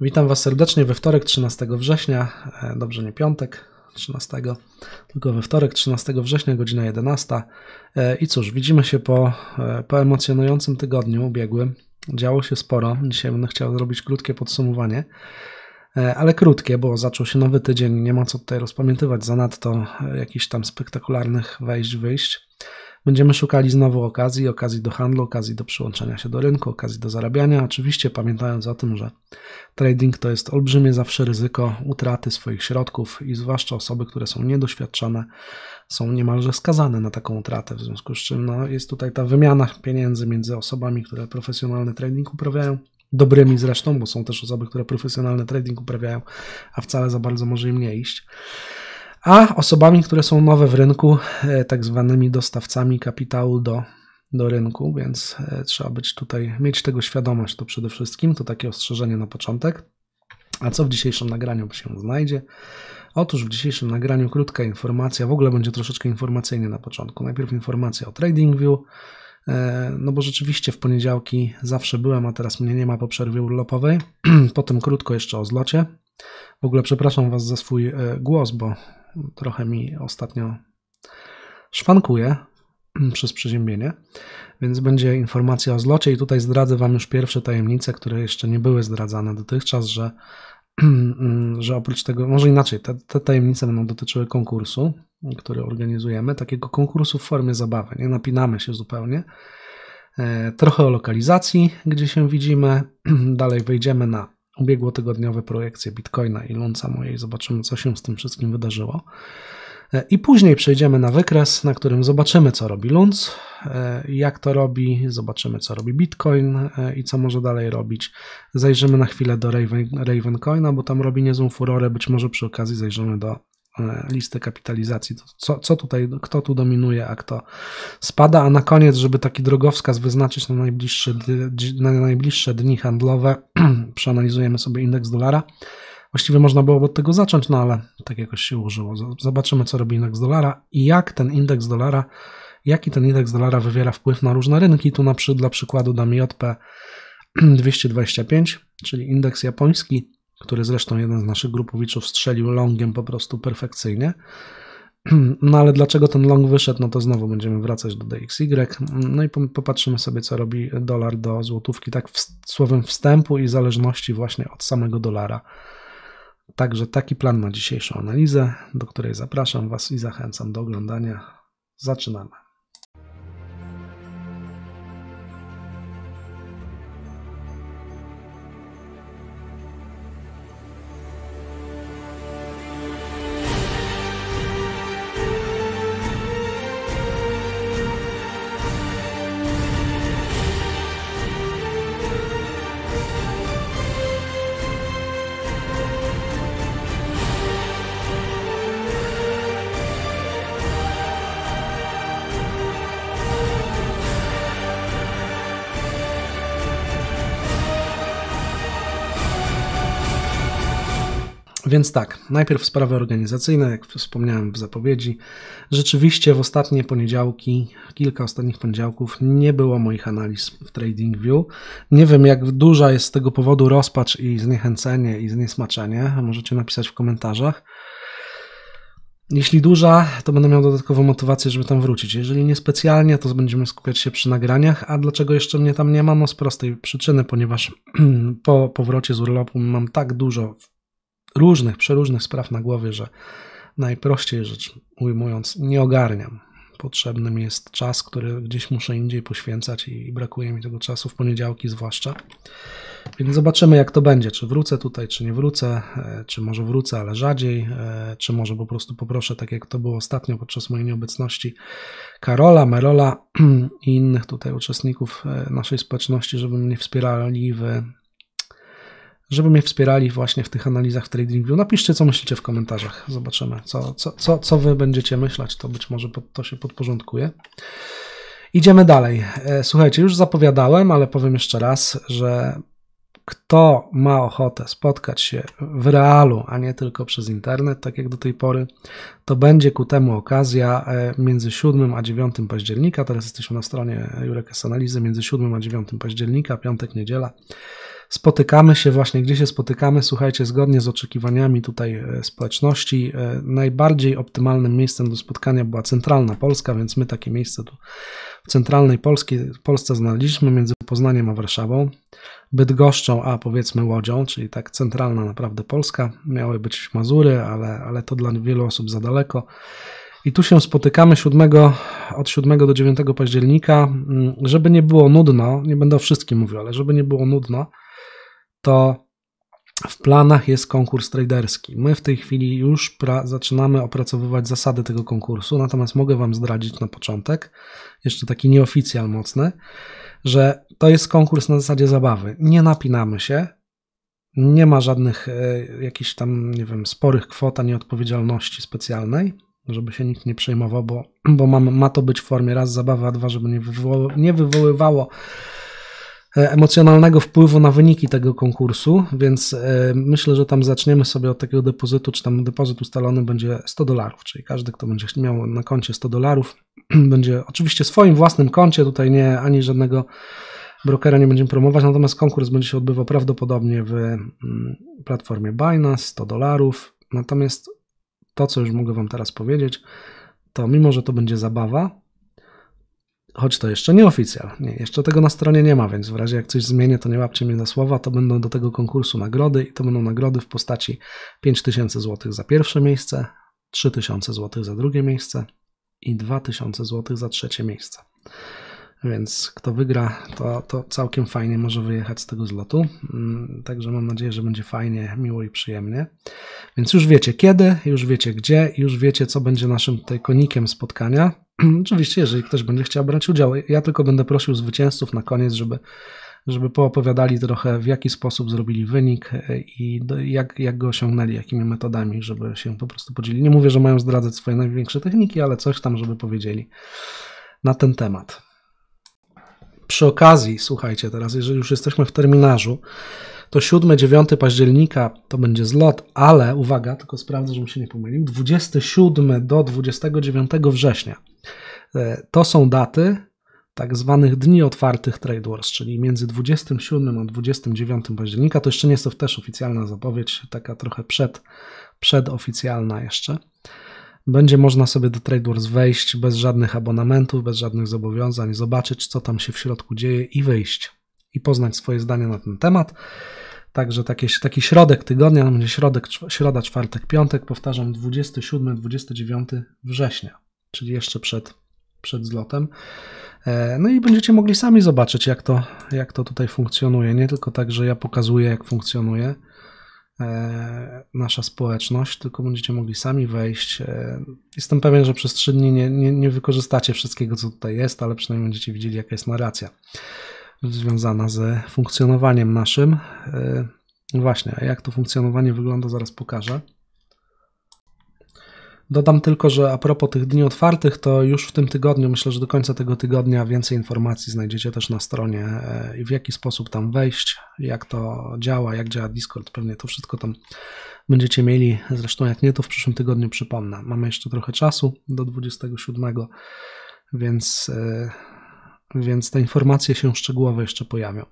Witam Was serdecznie we wtorek 13 września, dobrze nie piątek 13, tylko we wtorek 13 września, godzina 11. I cóż, widzimy się po emocjonującym tygodniu ubiegłym. Działo się sporo. Dzisiaj będę chciał zrobić krótkie podsumowanie, ale krótkie, bo zaczął się nowy tydzień, nie ma co tutaj rozpamiętywać zanadto jakichś tam spektakularnych wejść, wyjść. Będziemy szukali znowu okazji do handlu, okazji do przyłączenia się do rynku, okazji do zarabiania. Oczywiście pamiętając o tym, że trading to jest olbrzymie zawsze ryzyko utraty swoich środków i zwłaszcza osoby, które są niedoświadczone, są niemalże skazane na taką utratę, w związku z czym jest tutaj ta wymiana pieniędzy między osobami, które profesjonalny trading uprawiają, dobrymi zresztą, bo są też osoby, które profesjonalny trading uprawiają, a wcale za bardzo może im nie iść, a osobami, które są nowe w rynku, tak zwanymi dostawcami kapitału do rynku, więc trzeba być tutaj, mieć tego świadomość, to przede wszystkim, to takie ostrzeżenie na początek. A co w dzisiejszym nagraniu się znajdzie? Otóż w dzisiejszym nagraniu krótka informacja, w ogóle będzie troszeczkę informacyjnie na początku. Najpierw informacja o TradingView, no bo rzeczywiście w poniedziałki zawsze byłem, a teraz mnie nie ma po przerwie urlopowej. Potem krótko jeszcze o zlocie. W ogóle przepraszam Was za swój głos, bo trochę mi ostatnio szwankuje przez przeziębienie, więc będzie informacja o zlocie i tutaj zdradzę Wam już pierwsze tajemnice, które jeszcze nie były zdradzane dotychczas, że oprócz tego, może inaczej, te tajemnice będą dotyczyły konkursu, który organizujemy, takiego konkursu w formie zabawy, nie napinamy się zupełnie. Trochę o lokalizacji, gdzie się widzimy, dalej wejdziemy na ubiegłotygodniowe projekcje Bitcoina i Lunca mojej, zobaczymy, co się z tym wszystkim wydarzyło. I później przejdziemy na wykres, na którym zobaczymy, co robi Lunc, jak to robi, zobaczymy, co robi Bitcoin i co może dalej robić. Zajrzymy na chwilę do Ravencoina, bo tam robi niezłą furorę, być może przy okazji zajrzymy do listy kapitalizacji, co tutaj, kto tu dominuje, a kto spada, a na koniec, żeby taki drogowskaz wyznaczyć na najbliższe dni handlowe, przeanalizujemy sobie indeks dolara. Właściwie można było od tego zacząć, no ale tak jakoś się ułożyło. Zobaczymy, co robi indeks dolara i jaki ten indeks dolara wywiera wpływ na różne rynki. Tu dla przykładu dam JP 225, czyli indeks japoński, który zresztą jeden z naszych grupowiczów strzelił longiem po prostu perfekcyjnie. No ale dlaczego ten long wyszedł, no to znowu będziemy wracać do DXY. No i popatrzymy sobie, co robi dolar do złotówki, tak słowem wstępu i zależności właśnie od samego dolara. Także taki plan na dzisiejszą analizę, do której zapraszam Was i zachęcam do oglądania. Zaczynamy. Więc tak, najpierw sprawy organizacyjne, jak wspomniałem w zapowiedzi. Rzeczywiście w ostatnie poniedziałki, kilka ostatnich poniedziałków nie było moich analiz w TradingView. Nie wiem, jak duża jest z tego powodu rozpacz i zniechęcenie i zniesmaczenie. Możecie napisać w komentarzach. Jeśli duża, to będę miał dodatkową motywację, żeby tam wrócić. Jeżeli niespecjalnie, to będziemy skupiać się przy nagraniach. A dlaczego jeszcze mnie tam nie ma? No z prostej przyczyny, ponieważ po powrocie z urlopu mam tak dużo przeróżnych spraw na głowie, że najprościej rzecz ujmując, nie ogarniam. Potrzebny mi jest czas, który gdzieś muszę indziej poświęcać i brakuje mi tego czasu w poniedziałki zwłaszcza. Więc zobaczymy, jak to będzie. Czy wrócę tutaj, czy nie wrócę, czy może wrócę, ale rzadziej, czy może po prostu poproszę, tak jak to było ostatnio podczas mojej nieobecności, Karola, Merola i innych tutaj uczestników naszej społeczności, żeby mnie wspierali właśnie w tych analizach w TradingView. Napiszcie, co myślicie w komentarzach. Zobaczymy, co Wy będziecie myśleć. To być może to się podporządkuje. Idziemy dalej. Słuchajcie, już zapowiadałem, ale powiem jeszcze raz, że kto ma ochotę spotkać się w realu, a nie tylko przez internet, tak jak do tej pory, to będzie ku temu okazja między 7 a 9 października. Teraz jesteśmy na stronie Jurekas Analizy. Między 7 a 9 października, piątek, niedziela. Spotykamy się właśnie, gdzie się spotykamy, słuchajcie, zgodnie z oczekiwaniami tutaj społeczności. Najbardziej optymalnym miejscem do spotkania była centralna Polska, więc my takie miejsce tu w centralnej Polsce znaleźliśmy między Poznaniem a Warszawą, Bydgoszczą a powiedzmy Łodzią, czyli tak centralna naprawdę Polska. Miały być Mazury, ale to dla wielu osób za daleko. I tu się spotykamy od 7 do 9 października. Żeby nie było nudno, nie będę o wszystkim mówił, ale żeby nie było nudno, to w planach jest konkurs traderski. My w tej chwili już zaczynamy opracowywać zasady tego konkursu, natomiast mogę Wam zdradzić na początek, jeszcze taki nieoficjal mocny, że to jest konkurs na zasadzie zabawy. Nie napinamy się, nie ma żadnych jakichś tam, nie wiem, sporych kwot ani odpowiedzialności specjalnej, żeby się nikt nie przejmował, bo ma to być w formie raz zabawy, a dwa, żeby nie wywoływało emocjonalnego wpływu na wyniki tego konkursu, więc myślę, że tam zaczniemy sobie od takiego depozytu, czy tam depozyt ustalony będzie $100, czyli każdy, kto będzie miał na koncie $100, będzie oczywiście swoim własnym koncie, tutaj nie ani żadnego brokera nie będziemy promować, natomiast konkurs będzie się odbywał prawdopodobnie w platformie Binance, $100, natomiast to, co już mogę Wam teraz powiedzieć, to mimo, że to będzie zabawa, choć to jeszcze nie oficjal, jeszcze tego na stronie nie ma, więc w razie jak coś zmienię, to nie łapcie mnie na słowa, to będą do tego konkursu nagrody i to będą nagrody w postaci 5000 zł za pierwsze miejsce, 3000 zł za drugie miejsce i 2000 zł za trzecie miejsce. Więc kto wygra, to całkiem fajnie może wyjechać z tego zlotu. Także mam nadzieję, że będzie fajnie, miło i przyjemnie. Więc już wiecie kiedy, już wiecie gdzie, już wiecie, co będzie naszym tutaj konikiem spotkania. Oczywiście, jeżeli ktoś będzie chciał brać udział, ja tylko będę prosił zwycięzców na koniec, żeby poopowiadali trochę, w jaki sposób zrobili wynik i jak go osiągnęli, jakimi metodami, żeby się po prostu podzielili. Nie mówię, że mają zdradzać swoje największe techniki, ale coś tam, żeby powiedzieli na ten temat. Przy okazji, słuchajcie, teraz jeżeli już jesteśmy w terminarzu, to 7-9 października to będzie zlot, ale uwaga, tylko sprawdzę, żebym się nie pomylił, 27 do 29 września. To są daty tak zwanych dni otwartych Trade Wars, czyli między 27 a 29 października. To jeszcze nie jest to też oficjalna zapowiedź, taka trochę przedoficjalna jeszcze. Będzie można sobie do Trade Wars wejść bez żadnych abonamentów, bez żadnych zobowiązań, zobaczyć, co tam się w środku dzieje i wyjść i poznać swoje zdanie na ten temat. Także taki środek tygodnia, będzie środa, czwartek, piątek, powtarzam, 27-29 września, czyli jeszcze przed zlotem. No i będziecie mogli sami zobaczyć, jak to tutaj funkcjonuje. Nie tylko tak, że ja pokazuję, jak funkcjonuje nasza społeczność, tylko będziecie mogli sami wejść. Jestem pewien, że przez 3 dni nie wykorzystacie wszystkiego, co tutaj jest, ale przynajmniej będziecie widzieli, jaka jest narracja związana z funkcjonowaniem naszym. Właśnie, a jak to funkcjonowanie wygląda, zaraz pokażę. Dodam tylko, że a propos tych dni otwartych, to już w tym tygodniu, myślę, że do końca tego tygodnia więcej informacji znajdziecie też na stronie i w jaki sposób tam wejść, jak to działa, jak działa Discord, pewnie to wszystko tam będziecie mieli, zresztą jak nie, to w przyszłym tygodniu przypomnę. Mamy jeszcze trochę czasu do 27, więc te informacje się szczegółowo jeszcze pojawią.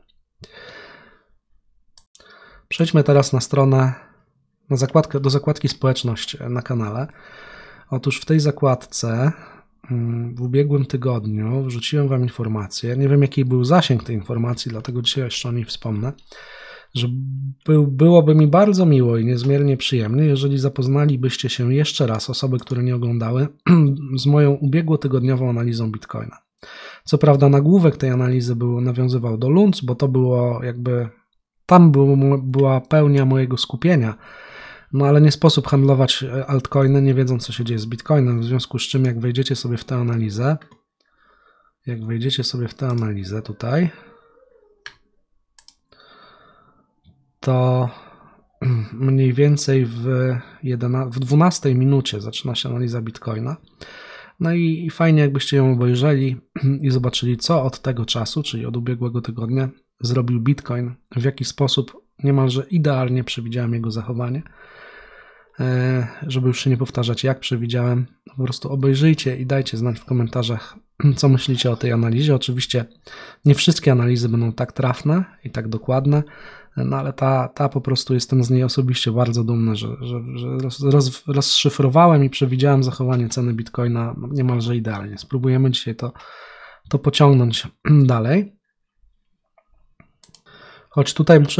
Przejdźmy teraz na stronę, do zakładki społeczność na kanale. Otóż w tej zakładce w ubiegłym tygodniu wrzuciłem Wam informację, nie wiem jaki był zasięg tej informacji, dlatego dzisiaj jeszcze o niej wspomnę, że byłoby mi bardzo miło i niezmiernie przyjemnie, jeżeli zapoznalibyście się jeszcze raz, osoby, które nie oglądały, z moją ubiegłotygodniową analizą Bitcoina. Co prawda nagłówek tej analizy nawiązywał do Lunc, bo to było tam była pełnia mojego skupienia, no ale nie sposób handlować altcoiny, nie wiedząc, co się dzieje z Bitcoinem, w związku z czym jak wejdziecie sobie w tę analizę, tutaj, to mniej więcej w 12 minucie zaczyna się analiza Bitcoina. No i fajnie jakbyście ją obejrzeli i zobaczyli, co od tego czasu, czyli od ubiegłego tygodnia, zrobił Bitcoin, w jaki sposób niemalże idealnie przewidziałem jego zachowanie. Żeby już się nie powtarzać, jak przewidziałem, po prostu obejrzyjcie i dajcie znać w komentarzach, co myślicie o tej analizie. Oczywiście nie wszystkie analizy będą tak trafne i tak dokładne, no ale ta po prostu jestem z niej osobiście bardzo dumny, że rozszyfrowałem i przewidziałem zachowanie ceny Bitcoina niemalże idealnie. Spróbujemy dzisiaj to pociągnąć dalej. Choć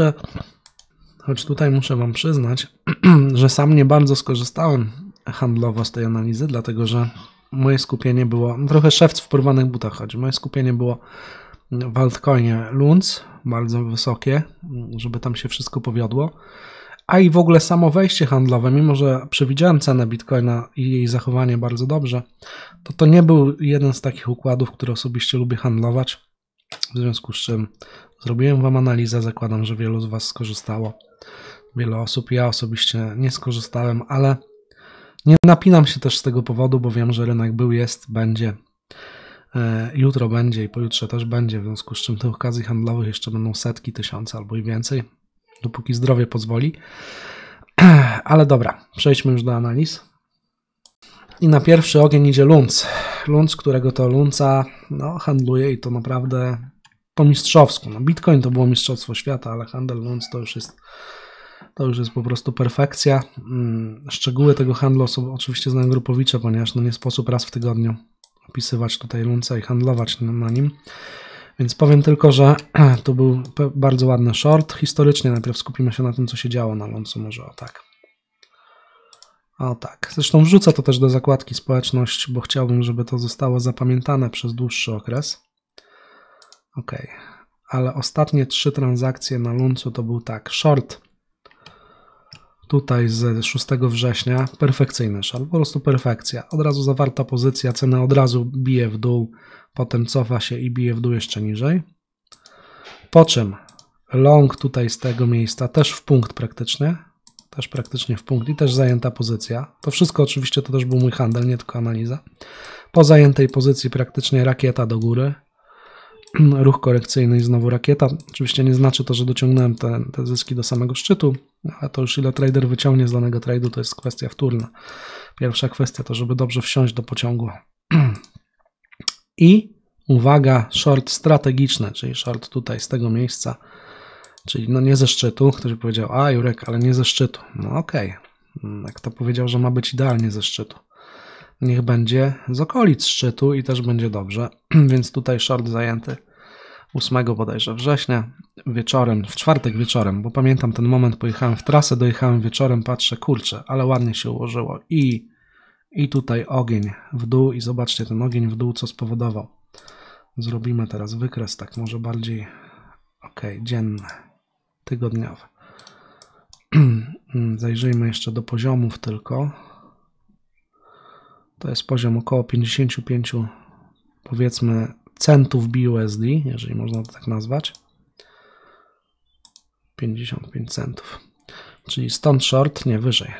tutaj muszę Wam przyznać, że sam nie bardzo skorzystałem handlowo z tej analizy, dlatego że moje skupienie było, trochę szewc w porwanych butach chodzi, moje skupienie było w altcoinie Lunc, bardzo wysokie, żeby tam się wszystko powiodło, a i w ogóle samo wejście handlowe, mimo że przewidziałem cenę Bitcoina i jej zachowanie bardzo dobrze, to nie był jeden z takich układów, które osobiście lubię handlować, w związku z czym zrobiłem Wam analizę, zakładam, że wielu z Was skorzystało, wiele osób, ja osobiście nie skorzystałem, ale nie napinam się też z tego powodu, bo wiem, że rynek był, jest, będzie. Jutro będzie i pojutrze też będzie, w związku z czym tych okazji handlowych jeszcze będą setki, tysiące albo i więcej, dopóki zdrowie pozwoli. Ale dobra, przejdźmy już do analiz. I na pierwszy ogień idzie Lunc. Lunc, którego to Lunca handluje i to naprawdę po mistrzowsku. Bitcoin to było mistrzostwo świata, ale handel Lunc to już jest po prostu perfekcja. Szczegóły tego handlu oczywiście znają grupowicze, ponieważ nie sposób raz w tygodniu opisywać tutaj Lunca i handlować na nim. Więc powiem tylko, że to był bardzo ładny short. Historycznie najpierw skupimy się na tym, co się działo na Luncu, może o tak. O tak. Zresztą wrzucę to też do zakładki społeczność, bo chciałbym, żeby to zostało zapamiętane przez dłuższy okres. Ok. Ale ostatnie 3 transakcje na Luncu to był tak. Short tutaj z 6 września, perfekcyjny short, po prostu perfekcja. Od razu zawarta pozycja, cena od razu bije w dół, potem cofa się i bije w dół jeszcze niżej. Po czym long tutaj z tego miejsca też w punkt praktycznie, też praktycznie w punkt i też zajęta pozycja. To wszystko oczywiście to też był mój handel, nie tylko analiza. Po zajętej pozycji praktycznie rakieta do góry. Ruch korekcyjny i znowu rakieta. Oczywiście nie znaczy to, że dociągnąłem te zyski do samego szczytu, ale to już ile trader wyciągnie z danego trade'u, to jest kwestia wtórna. Pierwsza kwestia to, żeby dobrze wsiąść do pociągu. I uwaga, short strategiczny, czyli short tutaj z tego miejsca, czyli nie ze szczytu. Ktoś by powiedział, a Jurek, ale nie ze szczytu. No okej. Jak to powiedział, że ma być idealnie ze szczytu. Niech będzie z okolic szczytu i też będzie dobrze. Więc tutaj short zajęty 8 bodajże września wieczorem, w czwartek wieczorem, bo pamiętam ten moment, pojechałem w trasę, dojechałem wieczorem, patrzę, kurczę, ale ładnie się ułożyło i tutaj ogień w dół i zobaczcie ten ogień w dół, co spowodował. Zrobimy teraz wykres, tak może bardziej dzienny, tygodniowy. Zajrzyjmy jeszcze do poziomów tylko. To jest poziom około 55, powiedzmy, centów BUSD, jeżeli można to tak nazwać. 55 centów. Czyli stąd short, nie wyżej.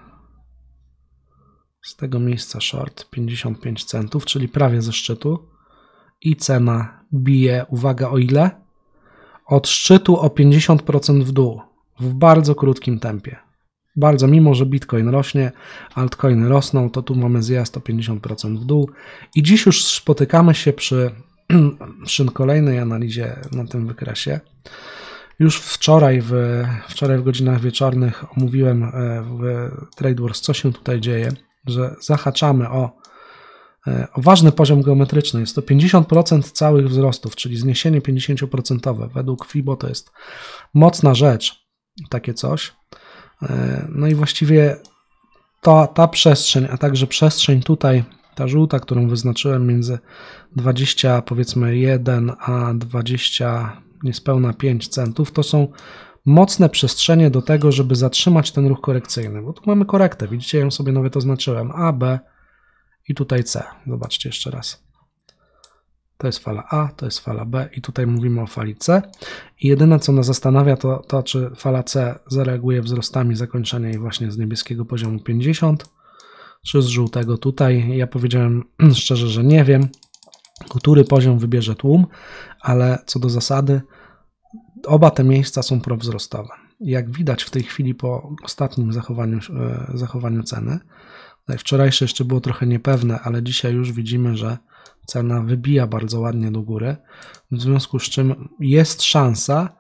Z tego miejsca short 55 centów, czyli prawie ze szczytu. I cena bije, uwaga, o ile? Od szczytu o 50% w dół. W bardzo krótkim tempie. Bardzo, mimo że Bitcoin rośnie, altcoiny rosną, to tu mamy zjazd o 50% w dół. I dziś już spotykamy się przy kolejnej analizie na tym wykresie. Już wczoraj w godzinach wieczornych omówiłem w TradeWars, co się tutaj dzieje, że zahaczamy o ważny poziom geometryczny. Jest to 50% całych wzrostów, czyli zniesienie 50%. Według FIBO to jest mocna rzecz, takie coś. No i właściwie ta przestrzeń, a także przestrzeń tutaj, ta żółta, którą wyznaczyłem między 20, powiedzmy 1 a 20, niespełna 5 centów, to są mocne przestrzenie do tego, żeby zatrzymać ten ruch korekcyjny, bo tu mamy korektę, widzicie, ja ją sobie nawet oznaczyłem, A, B i tutaj C. Zobaczcie jeszcze raz. To jest fala A, to jest fala B i tutaj mówimy o fali C. I jedyne, co nas zastanawia, to czy fala C zareaguje wzrostami zakończenia i właśnie z niebieskiego poziomu 50, czy z żółtego tutaj. Ja powiedziałem szczerze, że nie wiem, który poziom wybierze tłum, ale co do zasady, oba te miejsca są prowzrostowe. Jak widać w tej chwili po ostatnim zachowaniu ceny, tutaj wczorajsze jeszcze było trochę niepewne, ale dzisiaj już widzimy, że cena wybija bardzo ładnie do góry, w związku z czym jest szansa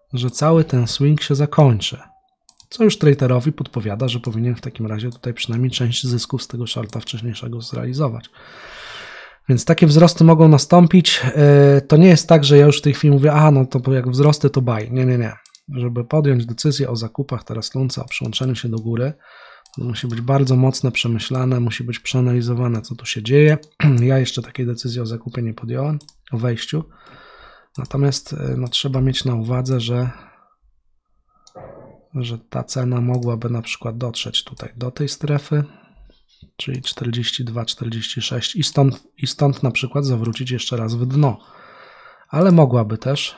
że cały ten swing się zakończy. Co już traderowi podpowiada, że powinien w takim razie tutaj przynajmniej część zysków z tego shorta wcześniejszego zrealizować. Więc takie wzrosty mogą nastąpić. To nie jest tak, że ja już w tej chwili mówię, no to jak wzrosty to buy. Nie. Żeby podjąć decyzję o zakupach teraz Lunca, o przyłączeniu się do góry, to musi być bardzo mocno przemyślane, musi być przeanalizowane, co tu się dzieje. Ja jeszcze takiej decyzji o zakupie nie podjąłem, o wejściu. Natomiast trzeba mieć na uwadze, że ta cena mogłaby na przykład dotrzeć tutaj do tej strefy, czyli 42-46 i stąd na przykład zawrócić jeszcze raz w dno. Ale mogłaby też.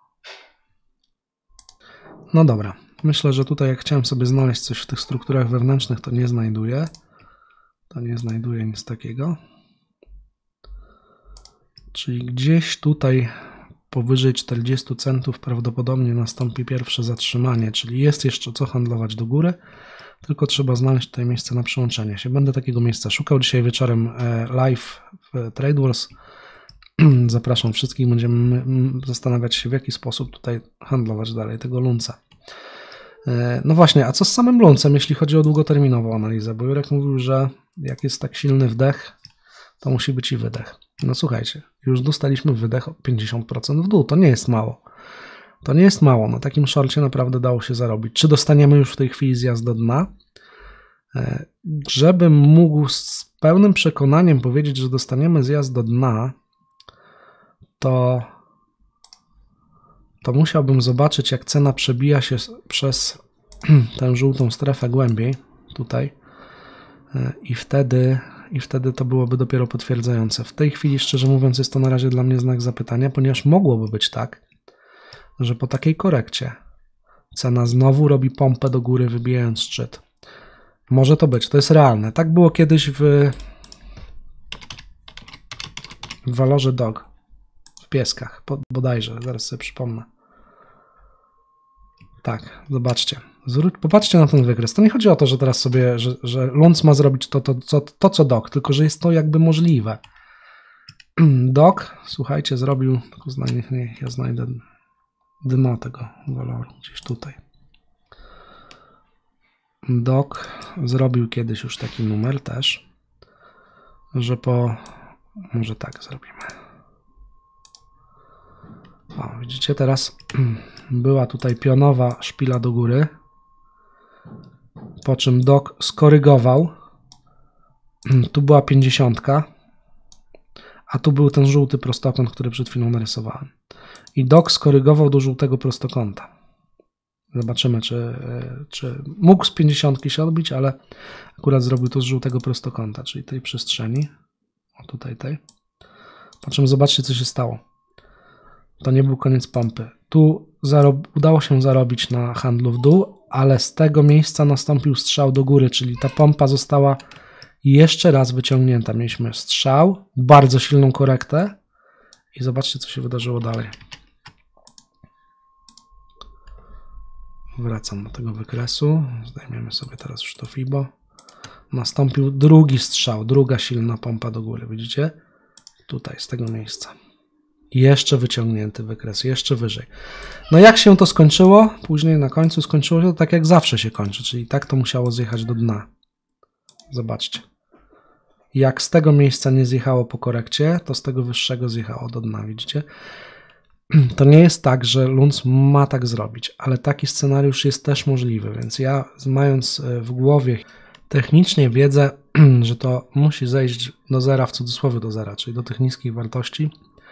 No dobra, myślę, że tutaj jak chciałem sobie znaleźć coś w tych strukturach wewnętrznych, to nie znajduję. Nic takiego. Czyli gdzieś tutaj powyżej 40 centów prawdopodobnie nastąpi pierwsze zatrzymanie, czyli jest jeszcze co handlować do góry, tylko trzeba znaleźć tutaj miejsce na przyłączenie się. Będę takiego miejsca szukał dzisiaj wieczorem live w Trade Wars. Zapraszam wszystkich, będziemy zastanawiać się, w jaki sposób tutaj handlować dalej tego Lunca. No właśnie, a co z samym Luncem, jeśli chodzi o długoterminową analizę? Bo Jurek mówił, że jak jest tak silny wdech, to musi być i wydech. No słuchajcie, już dostaliśmy wydech o 50% w dół, to nie jest mało. To nie jest mało, na takim shorcie naprawdę dało się zarobić. Czy dostaniemy już w tej chwili zjazd do dna? Żebym mógł z pełnym przekonaniem powiedzieć, że dostaniemy zjazd do dna, to musiałbym zobaczyć, jak cena przebija się przez tę żółtą strefę głębiej, tutaj, i wtedy to byłoby dopiero potwierdzające. W tej chwili, szczerze mówiąc, jest to na razie dla mnie znak zapytania, ponieważ mogłoby być tak, że po takiej korekcie cena znowu robi pompę do góry, wybijając szczyt. Może to być, to jest realne. Tak było kiedyś w walorze DOG, w pieskach, bodajże, zaraz sobie przypomnę. Tak, zobaczcie. Popatrzcie na ten wykres. To nie chodzi o to, że teraz sobie, że Lunc ma zrobić to co DOG, tylko że jest to jakby możliwe. DOG, słuchajcie, zrobił, niech ja znajdę dno tego waloru, gdzieś tutaj. DOG zrobił kiedyś już taki numer też, że może tak zrobimy. O, widzicie, teraz była tutaj pionowa szpila do góry, po czym DOG skorygował. Tu była 50, a tu był ten żółty prostokąt, który przed chwilą narysowałem. I DOG skorygował do żółtego prostokąta. Zobaczymy, czy mógł z 50 się odbić, ale akurat zrobił to z żółtego prostokąta, czyli tej przestrzeni. O, tutaj tej. Po czym zobaczcie, co się stało. To nie był koniec pompy. Tu udało się zarobić na handlu w dół, ale z tego miejsca nastąpił strzał do góry, czyli ta pompa została jeszcze raz wyciągnięta. Mieliśmy strzał, bardzo silną korektę i zobaczcie, co się wydarzyło dalej. Wracam do tego wykresu. Zdejmiemy sobie teraz już to FIBO. Nastąpił drugi strzał, druga silna pompa do góry. Widzicie? Tutaj, z tego miejsca. Jeszcze wyciągnięty wykres, jeszcze wyżej. No jak się to skończyło? Później na końcu skończyło się to tak, jak zawsze się kończy, czyli tak to musiało zjechać do dna. Zobaczcie. Jak z tego miejsca nie zjechało po korekcie, to z tego wyższego zjechało do dna, widzicie? To nie jest tak, że Lunc ma tak zrobić, ale taki scenariusz jest też możliwy, więc ja, mając w głowie technicznie wiedzę, że to musi zejść do zera, w cudzysłowie do zera, czyli do tych niskich wartości,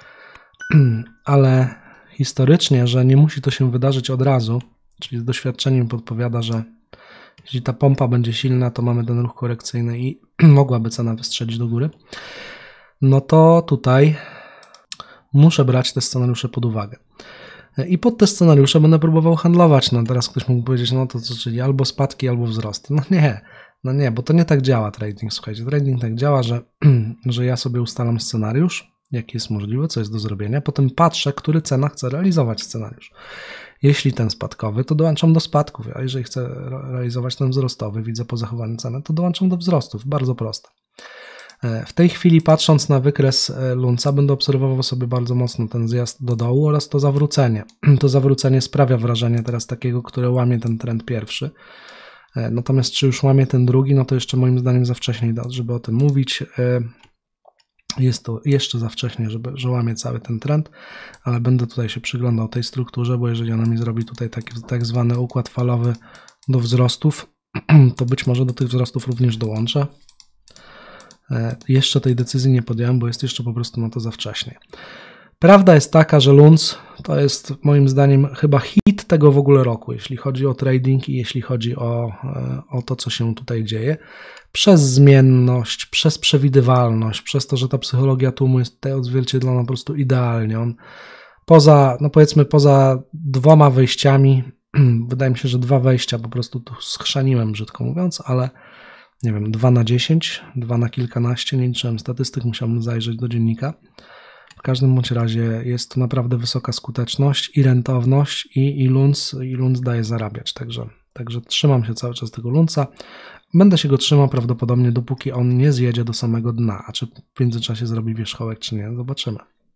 ale historycznie, że nie musi to się wydarzyć od razu, czyli z doświadczeniem podpowiada, że jeśli ta pompa będzie silna, to mamy ten ruch korekcyjny i mogłaby cena wystrzelić do góry, no to tutaj muszę brać te scenariusze pod uwagę. I pod te scenariusze będę próbował handlować. No teraz ktoś mógł powiedzieć, no to co, czyli albo spadki, albo wzrosty. No nie, bo to nie tak działa trading. Słuchajcie, trading tak działa, że ja sobie ustalam scenariusz, jaki jest możliwy, co jest do zrobienia, potem patrzę, który cena chce realizować scenariusz. Jeśli ten spadkowy, to dołączam do spadków, a jeżeli chcę realizować ten wzrostowy, widzę po zachowaniu ceny, to dołączam do wzrostów. Bardzo proste. W tej chwili, patrząc na wykres Lunca, będę obserwował sobie bardzo mocno ten zjazd do dołu oraz to zawrócenie. To zawrócenie sprawia wrażenie teraz takiego, które łamie ten trend pierwszy. Natomiast czy już łamie ten drugi, no to jeszcze moim zdaniem za wcześnie, żeby o tym mówić. Jest to jeszcze za wcześnie, że łamie cały ten trend, ale będę tutaj się przyglądał tej strukturze, bo jeżeli ona mi zrobi tutaj taki tak zwany układ falowy do wzrostów, to być może do tych wzrostów również dołączę. Jeszcze tej decyzji nie podjąłem, bo jest jeszcze po prostu na to za wcześnie. Prawda jest taka, że Lunc to jest moim zdaniem chyba hit tego w ogóle roku, jeśli chodzi o trading i jeśli chodzi o to, co się tutaj dzieje. Przez zmienność, przez przewidywalność, przez to, że ta psychologia tłumu jest tutaj odzwierciedlona po prostu idealnie. On powiedzmy poza dwoma wejściami, wydaje mi się, że 2 wejścia po prostu tu schrzaniłem, brzydko mówiąc, ale nie wiem, 2 na 10, 2 na kilkanaście, nie liczyłem statystyk, musiałbym zajrzeć do dziennika. W każdym bądź razie jest to naprawdę wysoka skuteczność i rentowność i Lunc daje zarabiać, także trzymam się cały czas tego Lunca. Będę się go trzymał prawdopodobnie dopóki on nie zjedzie do samego dna, a czy w międzyczasie zrobi wierzchołek czy nie, zobaczymy.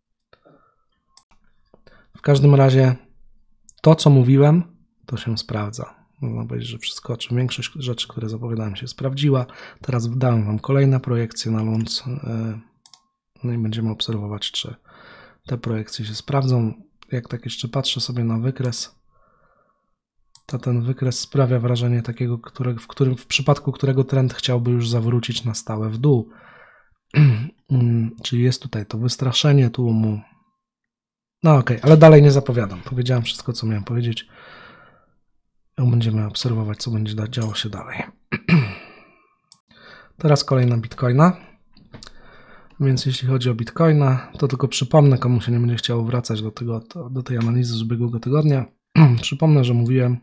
W każdym razie to, co mówiłem, to się sprawdza. Można powiedzieć, że wszystko, czy większość rzeczy, które zapowiadałem, się sprawdziła. Teraz dałem Wam kolejne projekcje na Lunc. No i będziemy obserwować, czy te projekcje się sprawdzą. Jak tak jeszcze patrzę sobie na wykres, to ten wykres sprawia wrażenie takiego, w przypadku którego trend chciałby już zawrócić na stałe w dół. Czyli jest tutaj to wystraszenie tłumu. No okej, ale dalej nie zapowiadam. Powiedziałem wszystko, co miałem powiedzieć. Będziemy obserwować, co będzie działo się dalej. Teraz kolej na Bitcoina. Więc jeśli chodzi o Bitcoina, to tylko przypomnę, komu się nie będzie chciało wracać do tej analizy z ubiegłego tygodnia. Przypomnę, że mówiłem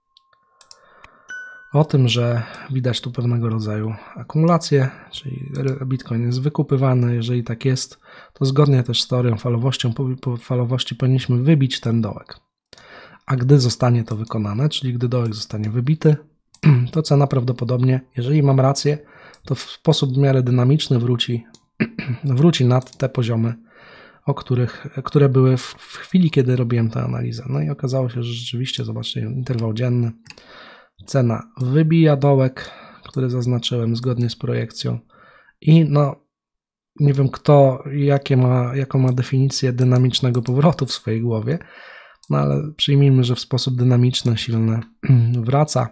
o tym, że widać tu pewnego rodzaju akumulację, czyli Bitcoin jest wykupywany. Jeżeli tak jest, to zgodnie też z teorią falowości powinniśmy wybić ten dołek. A gdy zostanie to wykonane, czyli gdy dołek zostanie wybity, to cena prawdopodobnie, jeżeli mam rację, to w sposób w miarę dynamiczny wróci nad te poziomy, które były w chwili, kiedy robiłem tę analizę. No i okazało się, że rzeczywiście, zobaczcie, interwał dzienny, cena wybija dołek, który zaznaczyłem zgodnie z projekcją i no nie wiem kto, jaką ma definicję dynamicznego powrotu w swojej głowie, no ale przyjmijmy, że w sposób dynamiczny, silny wraca.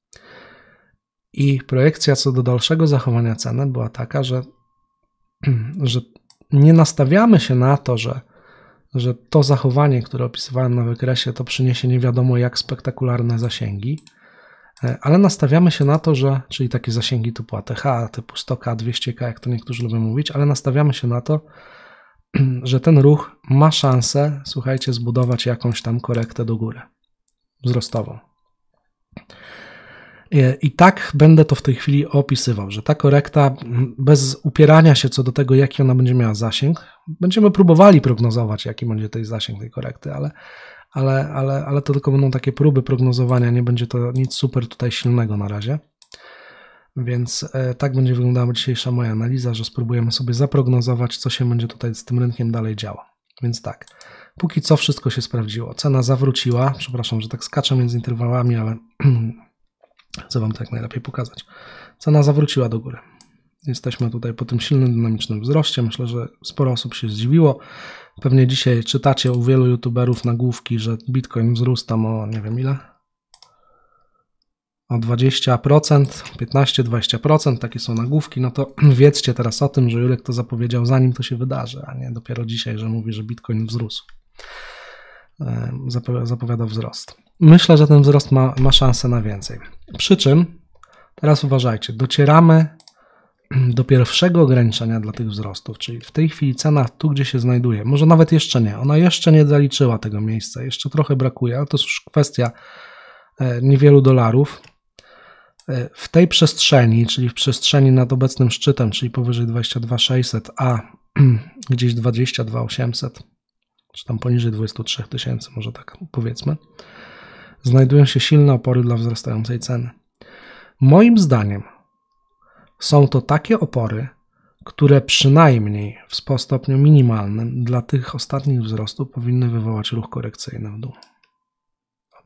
I projekcja co do dalszego zachowania ceny była taka, że nie nastawiamy się na to, że to zachowanie, które opisywałem na wykresie, to przyniesie nie wiadomo jak spektakularne zasięgi, ale nastawiamy się na to, czyli takie zasięgi typu ATH, typu 100K, 200K, jak to niektórzy lubią mówić, ale nastawiamy się na to, że ten ruch ma szansę, słuchajcie, zbudować jakąś tam korektę do góry, wzrostową. I tak będę to w tej chwili opisywał, że ta korekta, bez upierania się co do tego, jaki ona będzie miała zasięg, będziemy próbowali prognozować, jaki będzie ten zasięg tej korekty, ale to tylko będą takie próby prognozowania, nie będzie to nic super tutaj silnego na razie. Więc tak będzie wyglądała dzisiejsza moja analiza, że spróbujemy sobie zaprognozować, co się będzie tutaj z tym rynkiem dalej działo. Więc tak, póki co wszystko się sprawdziło. Cena zawróciła, przepraszam, że tak skaczę między interwałami, ale chcę Wam tak najlepiej pokazać. Cena zawróciła do góry. Jesteśmy tutaj po tym silnym, dynamicznym wzroście. Myślę, że sporo osób się zdziwiło. Pewnie dzisiaj czytacie u wielu youtuberów nagłówki, że Bitcoin wzrósł tam o nie wiem ile? O 20%, 15-20%, takie są nagłówki, no to wiedzcie teraz o tym, że Jurek to zapowiedział zanim to się wydarzy, a nie dopiero dzisiaj, że mówi, że Bitcoin wzrósł. Zapowiada wzrost. Myślę, że ten wzrost ma szansę na więcej. Przy czym, teraz uważajcie, docieramy do pierwszego ograniczenia dla tych wzrostów, czyli w tej chwili cena tu, gdzie się znajduje, może nawet jeszcze nie, ona jeszcze nie zaliczyła tego miejsca, jeszcze trochę brakuje, ale to już kwestia niewielu dolarów. W tej przestrzeni, czyli w przestrzeni nad obecnym szczytem, czyli powyżej 22 600, a gdzieś 22 800, czy tam poniżej 23 000, może tak powiedzmy, znajdują się silne opory dla wzrastającej ceny. Moim zdaniem są to takie opory, które przynajmniej w stopniu minimalnym dla tych ostatnich wzrostów powinny wywołać ruch korekcyjny w dół. Ok?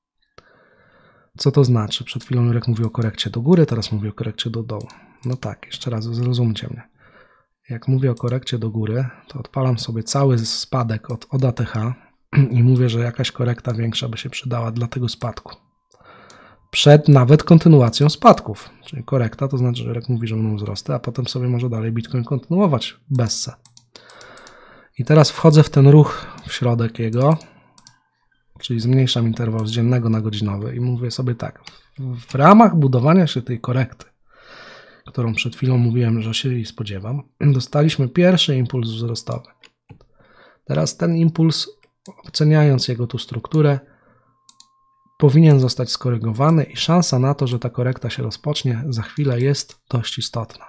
Co to znaczy? Przed chwilą Jurek mówił o korekcie do góry, teraz mówię o korekcie do dołu. No tak, jeszcze raz zrozumcie mnie. Jak mówię o korekcie do góry, to odpalam sobie cały spadek od ATH i mówię, że jakaś korekta większa by się przydała dla tego spadku. Przed nawet kontynuacją spadków. Czyli korekta to znaczy, że Jurek mówi, że będą wzrosty, a potem sobie może dalej Bitcoin kontynuować bez se. I teraz wchodzę w ten ruch w środek jego, czyli zmniejszam interwał z dziennego na godzinowy i mówię sobie tak, w ramach budowania się tej korekty, którą przed chwilą mówiłem, że się jej spodziewam, dostaliśmy pierwszy impuls wzrostowy. Teraz ten impuls, oceniając jego tu strukturę, powinien zostać skorygowany i szansa na to, że ta korekta się rozpocznie za chwilę jest dość istotna.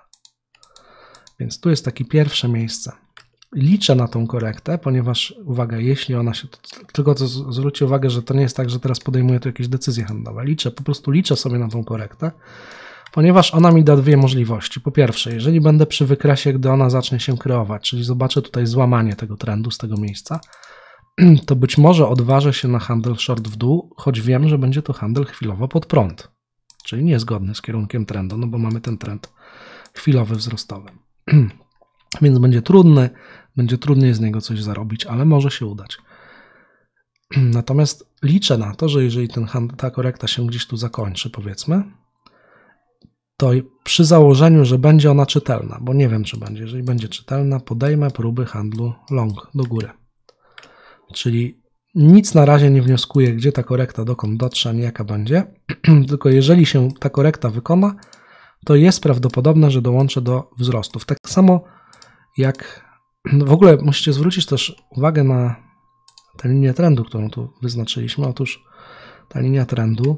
Więc tu jest takie pierwsze miejsce. Liczę na tą korektę, ponieważ, uwaga, jeśli ona się, tylko to zwróćcie uwagę, że to nie jest tak, że teraz podejmuję tu jakieś decyzje handlowe. Po prostu liczę sobie na tą korektę, ponieważ ona mi da dwie możliwości. Po pierwsze, jeżeli będę przy wykresie, gdy ona zacznie się kreować, czyli zobaczę tutaj złamanie tego trendu z tego miejsca, to być może odważę się na handel short w dół, choć wiem, że będzie to handel chwilowo pod prąd, czyli niezgodny z kierunkiem trendu, no bo mamy ten trend chwilowy wzrostowy. Więc będzie trudniej z niego coś zarobić, ale może się udać. Natomiast liczę na to, że jeżeli ta korekta się gdzieś tu zakończy, powiedzmy, to przy założeniu, że będzie ona czytelna, bo nie wiem, czy będzie. Jeżeli będzie czytelna, podejmę próby handlu long do góry. Czyli nic na razie nie wnioskuję, gdzie ta korekta dokąd dotrze, ani jaka będzie, tylko jeżeli się ta korekta wykona, to jest prawdopodobne, że dołączę do wzrostów. Tak samo jak w ogóle musicie zwrócić też uwagę na tę linię trendu, którą tu wyznaczyliśmy. Otóż ta linia trendu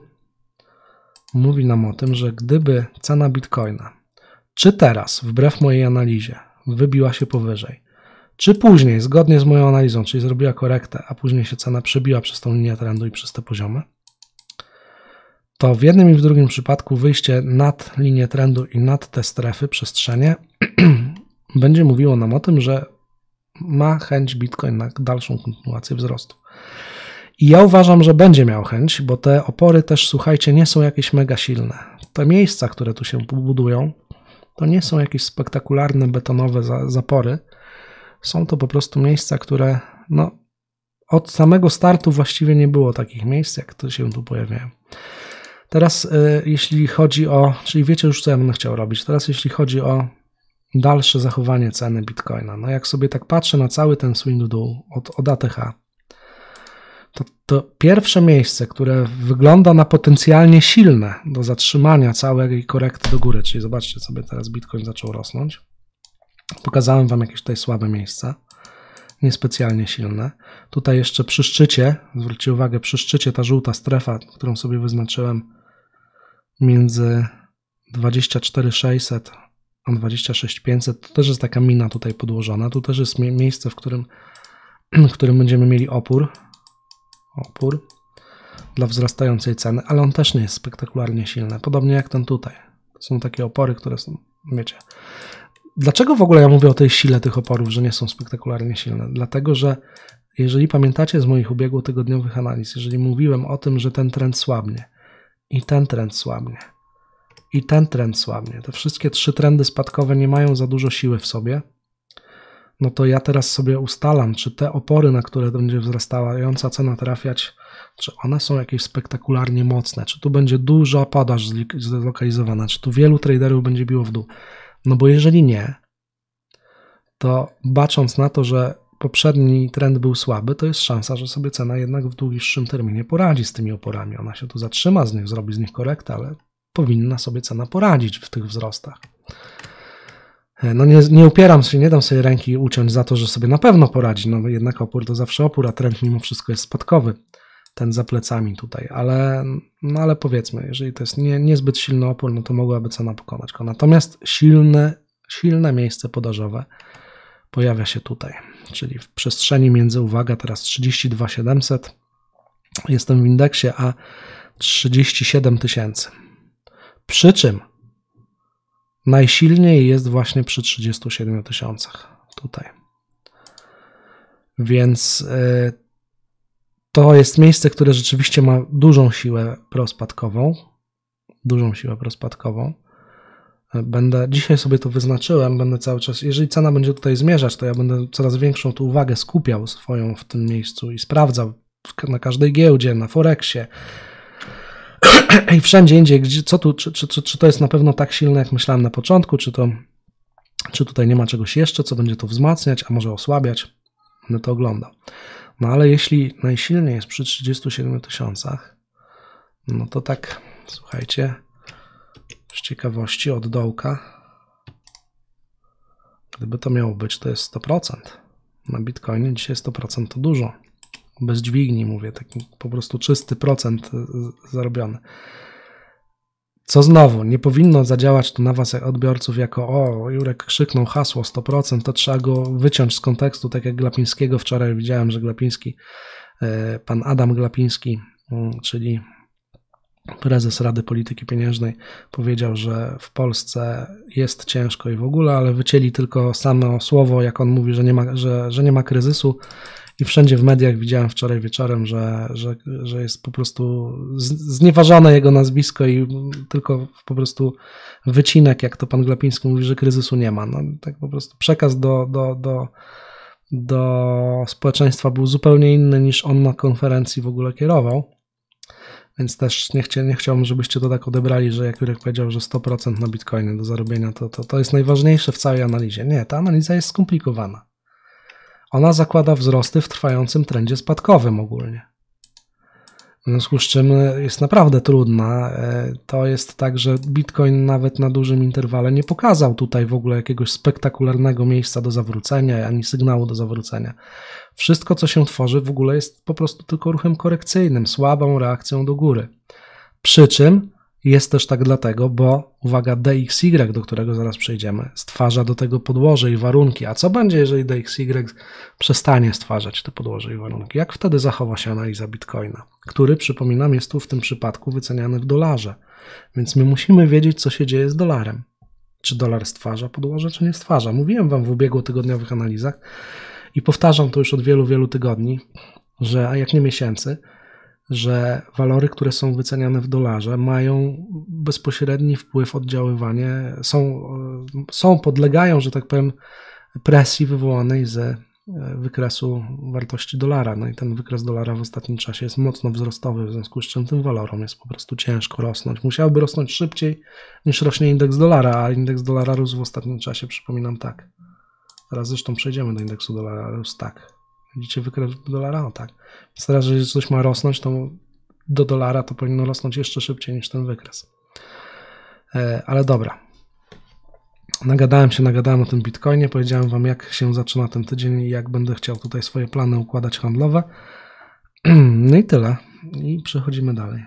mówi nam o tym, że gdyby cena Bitcoina, czy teraz, wbrew mojej analizie, wybiła się powyżej, czy później, zgodnie z moją analizą, czyli zrobiła korektę, a później się cena przebiła przez tą linię trendu i przez te poziomy, to w jednym i w drugim przypadku wyjście nad linię trendu i nad te strefy, przestrzenie będzie mówiło nam o tym, że ma chęć Bitcoin na dalszą kontynuację wzrostu. I ja uważam, że będzie miał chęć, bo te opory też, słuchajcie, nie są jakieś mega silne. Te miejsca, które tu się budują, to nie są jakieś spektakularne betonowe zapory. Są to po prostu miejsca, które od samego startu właściwie nie było takich miejsc, jak to się tu pojawiają. Teraz jeśli chodzi o, czyli wiecie już, co ja będę chciał robić. Teraz jeśli chodzi o dalsze zachowanie ceny Bitcoina, no jak sobie tak patrzę na cały ten swing dół od ATH, to pierwsze miejsce, które wygląda na potencjalnie silne do zatrzymania całej korekty do góry, czyli zobaczcie sobie, teraz Bitcoin zaczął rosnąć. Pokazałem wam jakieś tutaj słabe miejsca, niespecjalnie silne. Tutaj jeszcze przy szczycie, zwróćcie uwagę, przy szczycie ta żółta strefa, którą sobie wyznaczyłem między 24600 a 26500, to też jest taka mina tutaj podłożona. Tu też jest miejsce, w którym będziemy mieli opór dla wzrastającej ceny, ale on też nie jest spektakularnie silny, podobnie jak ten tutaj. To są takie opory, które są, wiecie. Dlaczego w ogóle ja mówię o tej sile tych oporów, że nie są spektakularnie silne? Dlatego, że jeżeli pamiętacie z moich ubiegłotygodniowych analiz, jeżeli mówiłem o tym, że ten trend słabnie i ten trend słabnie i ten trend słabnie, te wszystkie trzy trendy spadkowe nie mają za dużo siły w sobie, no to ja teraz sobie ustalam, czy te opory, na które będzie wzrastająca cena trafiać, czy one są jakieś spektakularnie mocne, czy tu będzie duża podaż zlokalizowana, czy tu wielu traderów będzie biło w dół. No bo jeżeli nie, to bacząc na to, że poprzedni trend był słaby, to jest szansa, że sobie cena jednak w dłuższym terminie poradzi z tymi oporami. Ona się tu zatrzyma z nich, zrobi z nich korektę, ale powinna sobie cena poradzić w tych wzrostach. No nie upieram się, nie dam sobie ręki uciąć za to, że sobie na pewno poradzi, no jednak opór to zawsze opór, a trend mimo wszystko jest spadkowy, ten za plecami tutaj, ale powiedzmy, jeżeli to jest niezbyt silny opór, no to mogłaby cena pokonać go. Natomiast silne miejsce podażowe pojawia się tutaj, czyli w przestrzeni między, uwaga, teraz 32700, jestem w indeksie, a 37 000. Przy czym najsilniej jest właśnie przy 37 tysiącach tutaj. Więc to jest miejsce, które rzeczywiście ma dużą siłę prospadkową. Dzisiaj sobie to wyznaczyłem, będę cały czas, jeżeli cena będzie tutaj zmierzać, to ja będę coraz większą tu uwagę skupiał swoją w tym miejscu i sprawdzał na każdej giełdzie, na Forexie i wszędzie indziej, czy to jest na pewno tak silne, jak myślałem na początku, czy tutaj nie ma czegoś jeszcze, co będzie to wzmacniać, a może osłabiać, będę to oglądał. No ale jeśli najsilniej jest przy 37 tysiącach, no to tak, słuchajcie, z ciekawości od dołka, gdyby to miało być, to jest 100%. Na Bitcoinie dzisiaj 100% to dużo. Bez dźwigni mówię, taki po prostu czysty procent zarobiony. Co znowu, nie powinno zadziałać to na was jak odbiorców jako o, Jurek krzyknął hasło 100%, to trzeba go wyciąć z kontekstu, tak jak Glapińskiego. Wczoraj widziałem, że Glapiński, pan Adam Glapiński, czyli prezes Rady Polityki Pieniężnej, powiedział, że w Polsce jest ciężko i w ogóle, ale wycięli tylko samo słowo, jak on mówi, że nie ma kryzysu. I wszędzie w mediach widziałem wczoraj wieczorem, że jest po prostu znieważone jego nazwisko i tylko po prostu wycinek, jak to pan Glapiński mówi, że kryzysu nie ma. No, tak po prostu przekaz do społeczeństwa był zupełnie inny, niż on na konferencji w ogóle kierował. Więc też nie chciałbym, żebyście to tak odebrali, że jak Jurek powiedział, że 100% na Bitcoinie do zarobienia, to jest najważniejsze w całej analizie. Nie, ta analiza jest skomplikowana. Ona zakłada wzrosty w trwającym trendzie spadkowym ogólnie. W związku z czym jest naprawdę trudna. To jest tak, że Bitcoin nawet na dużym interwale nie pokazał tutaj w ogóle jakiegoś spektakularnego miejsca do zawrócenia, ani sygnału do zawrócenia. Wszystko, co się tworzy, w ogóle jest po prostu tylko ruchem korekcyjnym, słabą reakcją do góry. Przy czym jest też tak dlatego, bo uwaga, DXY, do którego zaraz przejdziemy, stwarza do tego podłoże i warunki. A co będzie, jeżeli DXY przestanie stwarzać te podłoże i warunki? Jak wtedy zachowa się analiza Bitcoina, który, przypominam, jest tu w tym przypadku wyceniany w dolarze. Więc my musimy wiedzieć, co się dzieje z dolarem. Czy dolar stwarza podłoże, czy nie stwarza. Mówiłem wam w ubiegłotygodniowych analizach i powtarzam to już od wielu, wielu tygodni, a jak nie miesięcy, że walory, które są wyceniane w dolarze, mają bezpośredni wpływ, oddziaływanie, podlegają, że tak powiem, presji wywołanej ze wykresu wartości dolara. No i ten wykres dolara w ostatnim czasie jest mocno wzrostowy, w związku z czym tym walorom jest po prostu ciężko rosnąć. Musiałby rosnąć szybciej niż rośnie indeks dolara, a indeks dolara rósł w ostatnim czasie, przypominam, tak. Teraz zresztą przejdziemy do indeksu dolara, rósł tak. Widzicie wykres dolara? O tak. Więc teraz, jeżeli coś ma rosnąć, to do dolara to powinno rosnąć jeszcze szybciej niż ten wykres. Ale dobra. Nagadałem o tym Bitcoinie, powiedziałem wam, jak się zaczyna ten tydzień i jak będę chciał tutaj swoje plany układać handlowe. No i tyle. I przechodzimy dalej.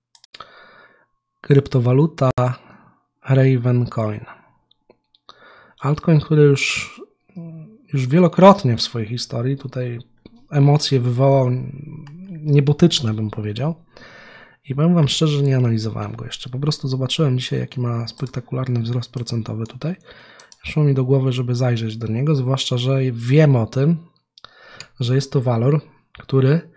Kryptowaluta Ravencoin. Altcoin, który już wielokrotnie w swojej historii tutaj emocje wywołał niebotyczne, bym powiedział. I powiem wam szczerze, że nie analizowałem go jeszcze. Po prostu zobaczyłem dzisiaj, jaki ma spektakularny wzrost procentowy tutaj. Przyszło mi do głowy, żeby zajrzeć do niego, zwłaszcza, że wiem o tym, że jest to walor, który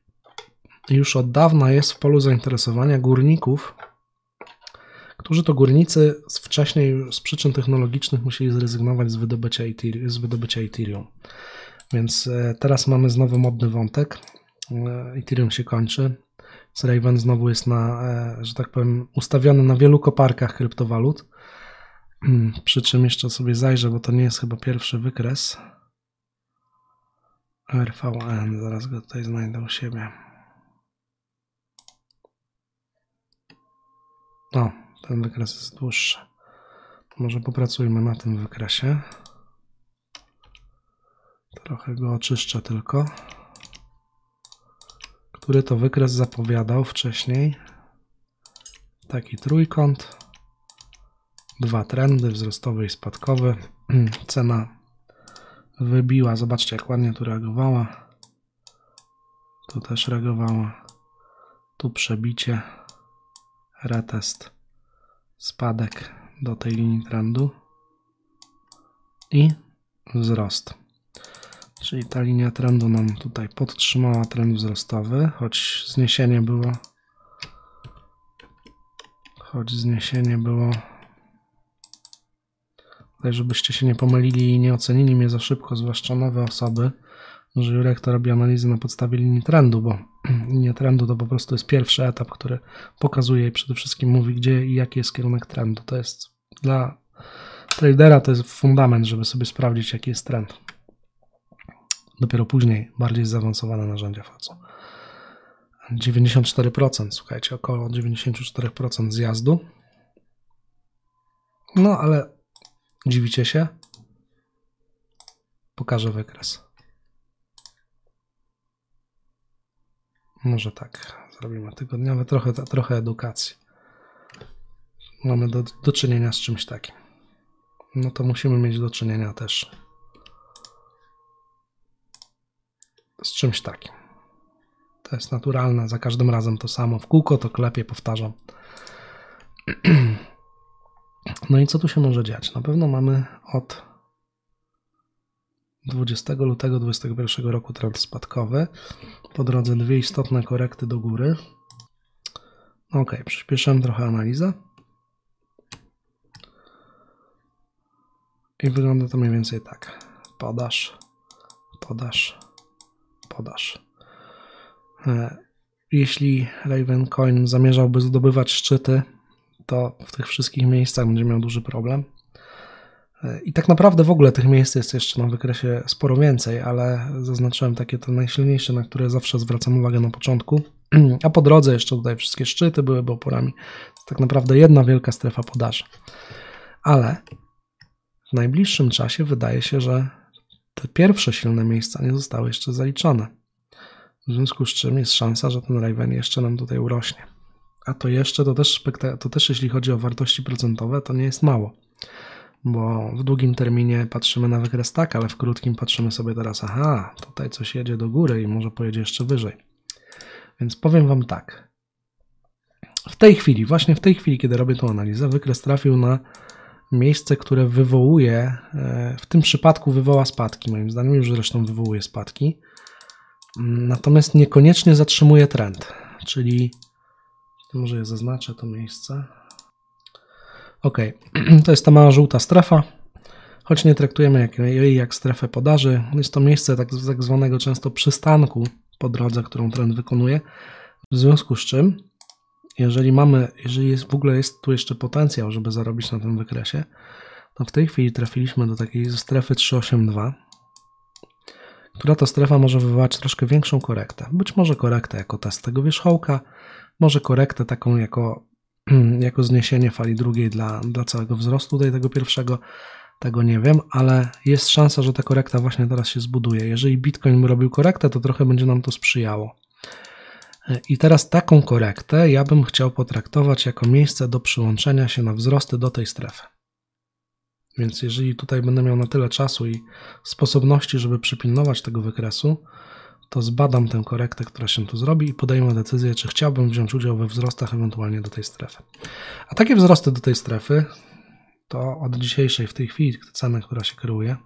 już od dawna jest w polu zainteresowania górników, którzy to górnicy wcześniej z przyczyn technologicznych musieli zrezygnować z wydobycia Ethereum. Więc teraz mamy znowu modny wątek. Ethereum się kończy. Raven znowu jest że tak powiem, ustawiony na wielu koparkach kryptowalut. Przy czym jeszcze sobie zajrzę, bo to nie jest chyba pierwszy wykres. RVN, zaraz go tutaj znajdę u siebie. O, ten wykres jest dłuższy. Może popracujmy na tym wykresie. Trochę go oczyszczę tylko. Który to wykres zapowiadał wcześniej. Taki trójkąt. Dwa trendy, wzrostowy i spadkowy. Cena wybiła. Zobaczcie, jak ładnie tu reagowała. Tu też reagowała. Tu przebicie. Retest. Spadek. do tej linii trendu i wzrost. Czyli ta linia trendu nam tutaj podtrzymała trend wzrostowy, choć zniesienie było tutaj, żebyście się nie pomylili i nie ocenili mnie za szybko, zwłaszcza nowe osoby, że Jurek to robi analizy na podstawie linii trendu, bo linia trendu to po prostu jest pierwszy etap, który pokazuje i przede wszystkim mówi, gdzie i jaki jest kierunek trendu. To jest dla tradera to jest fundament, żeby sobie sprawdzić, jaki jest trend. Dopiero później bardziej zaawansowane narzędzia wchodzą. 94%, słuchajcie, około 94% zjazdu. No ale dziwicie się? Pokażę wykres. Może tak zrobimy tygodniowe, trochę edukacji. Mamy do czynienia z czymś takim. No to musimy mieć do czynienia też z czymś takim. To jest naturalne, za każdym razem to samo. W kółko to klepię, powtarzam. No i co tu się może dziać? Na pewno mamy od 20 lutego 2021 roku trend spadkowy. Po drodze dwie istotne korekty do góry. Ok, przyspieszyłem trochę analizę. I wygląda to mniej więcej tak. Podaż, podaż, podaż. Jeśli Ravencoin zamierzałby zdobywać szczyty, to w tych wszystkich miejscach będzie miał duży problem. I tak naprawdę w ogóle tych miejsc jest jeszcze na wykresie sporo więcej, ale zaznaczyłem takie te najsilniejsze, na które zawsze zwracam uwagę na początku. A po drodze jeszcze tutaj wszystkie szczyty byłyby oporami. To tak naprawdę jedna wielka strefa podaży. Ale w najbliższym czasie wydaje się, że te pierwsze silne miejsca nie zostały jeszcze zaliczone. W związku z czym jest szansa, że ten Raven jeszcze nam tutaj urośnie. A to jeszcze, to też jeśli chodzi o wartości procentowe, to nie jest mało. Bo w długim terminie patrzymy na wykres tak, ale w krótkim patrzymy sobie teraz, aha, tutaj coś jedzie do góry i może pojedzie jeszcze wyżej. Więc powiem Wam tak. Właśnie w tej chwili, kiedy robię tą analizę, wykres trafił na miejsce, które wywołuje, w tym przypadku wywoła spadki, moim zdaniem już zresztą wywołuje spadki, natomiast niekoniecznie zatrzymuje trend, czyli może je zaznaczę to miejsce. Ok, to jest ta mała żółta strefa, choć nie traktujemy jej jak strefę podaży. Jest to miejsce tak zwanego często przystanku po drodze, którą trend wykonuje. W związku z czym, jeżeli w ogóle jest tu jeszcze potencjał, żeby zarobić na tym wykresie, to w tej chwili trafiliśmy do takiej strefy 382, która to strefa może wywołać troszkę większą korektę. Być może korektę jako test tego wierzchołka, może korektę taką jako zniesienie fali drugiej dla całego wzrostu tego pierwszego, tego nie wiem, ale jest szansa, że ta korekta właśnie teraz się zbuduje. Jeżeli Bitcoin by robił korektę, to trochę będzie nam to sprzyjało. I teraz taką korektę ja bym chciał potraktować jako miejsce do przyłączenia się na wzrosty do tej strefy. Więc jeżeli tutaj będę miał na tyle czasu i sposobności, żeby przypilnować tego wykresu, to zbadam tę korektę, która się tu zrobi i podejmę decyzję, czy chciałbym wziąć udział we wzrostach ewentualnie do tej strefy. A takie wzrosty do tej strefy to od dzisiejszej w tej chwili ceny, która się kreuje,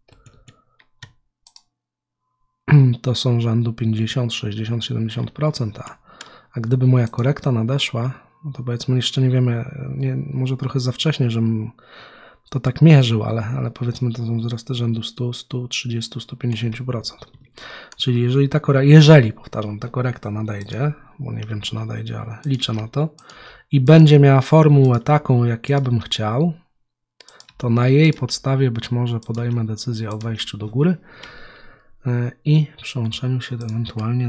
to są rzędu 50, 60, 70%, a gdyby moja korekta nadeszła, no to powiedzmy jeszcze nie wiemy, może trochę za wcześnie, żebym to tak mierzył, ale powiedzmy to są wzrosty rzędu 100, 130, 150%. Czyli jeżeli ta korekta nadejdzie, bo nie wiem czy nadejdzie, ale liczę na to i będzie miała formułę taką, jak ja bym chciał, to na jej podstawie być może podejmę decyzję o wejściu do góry i przyłączeniu się ewentualnie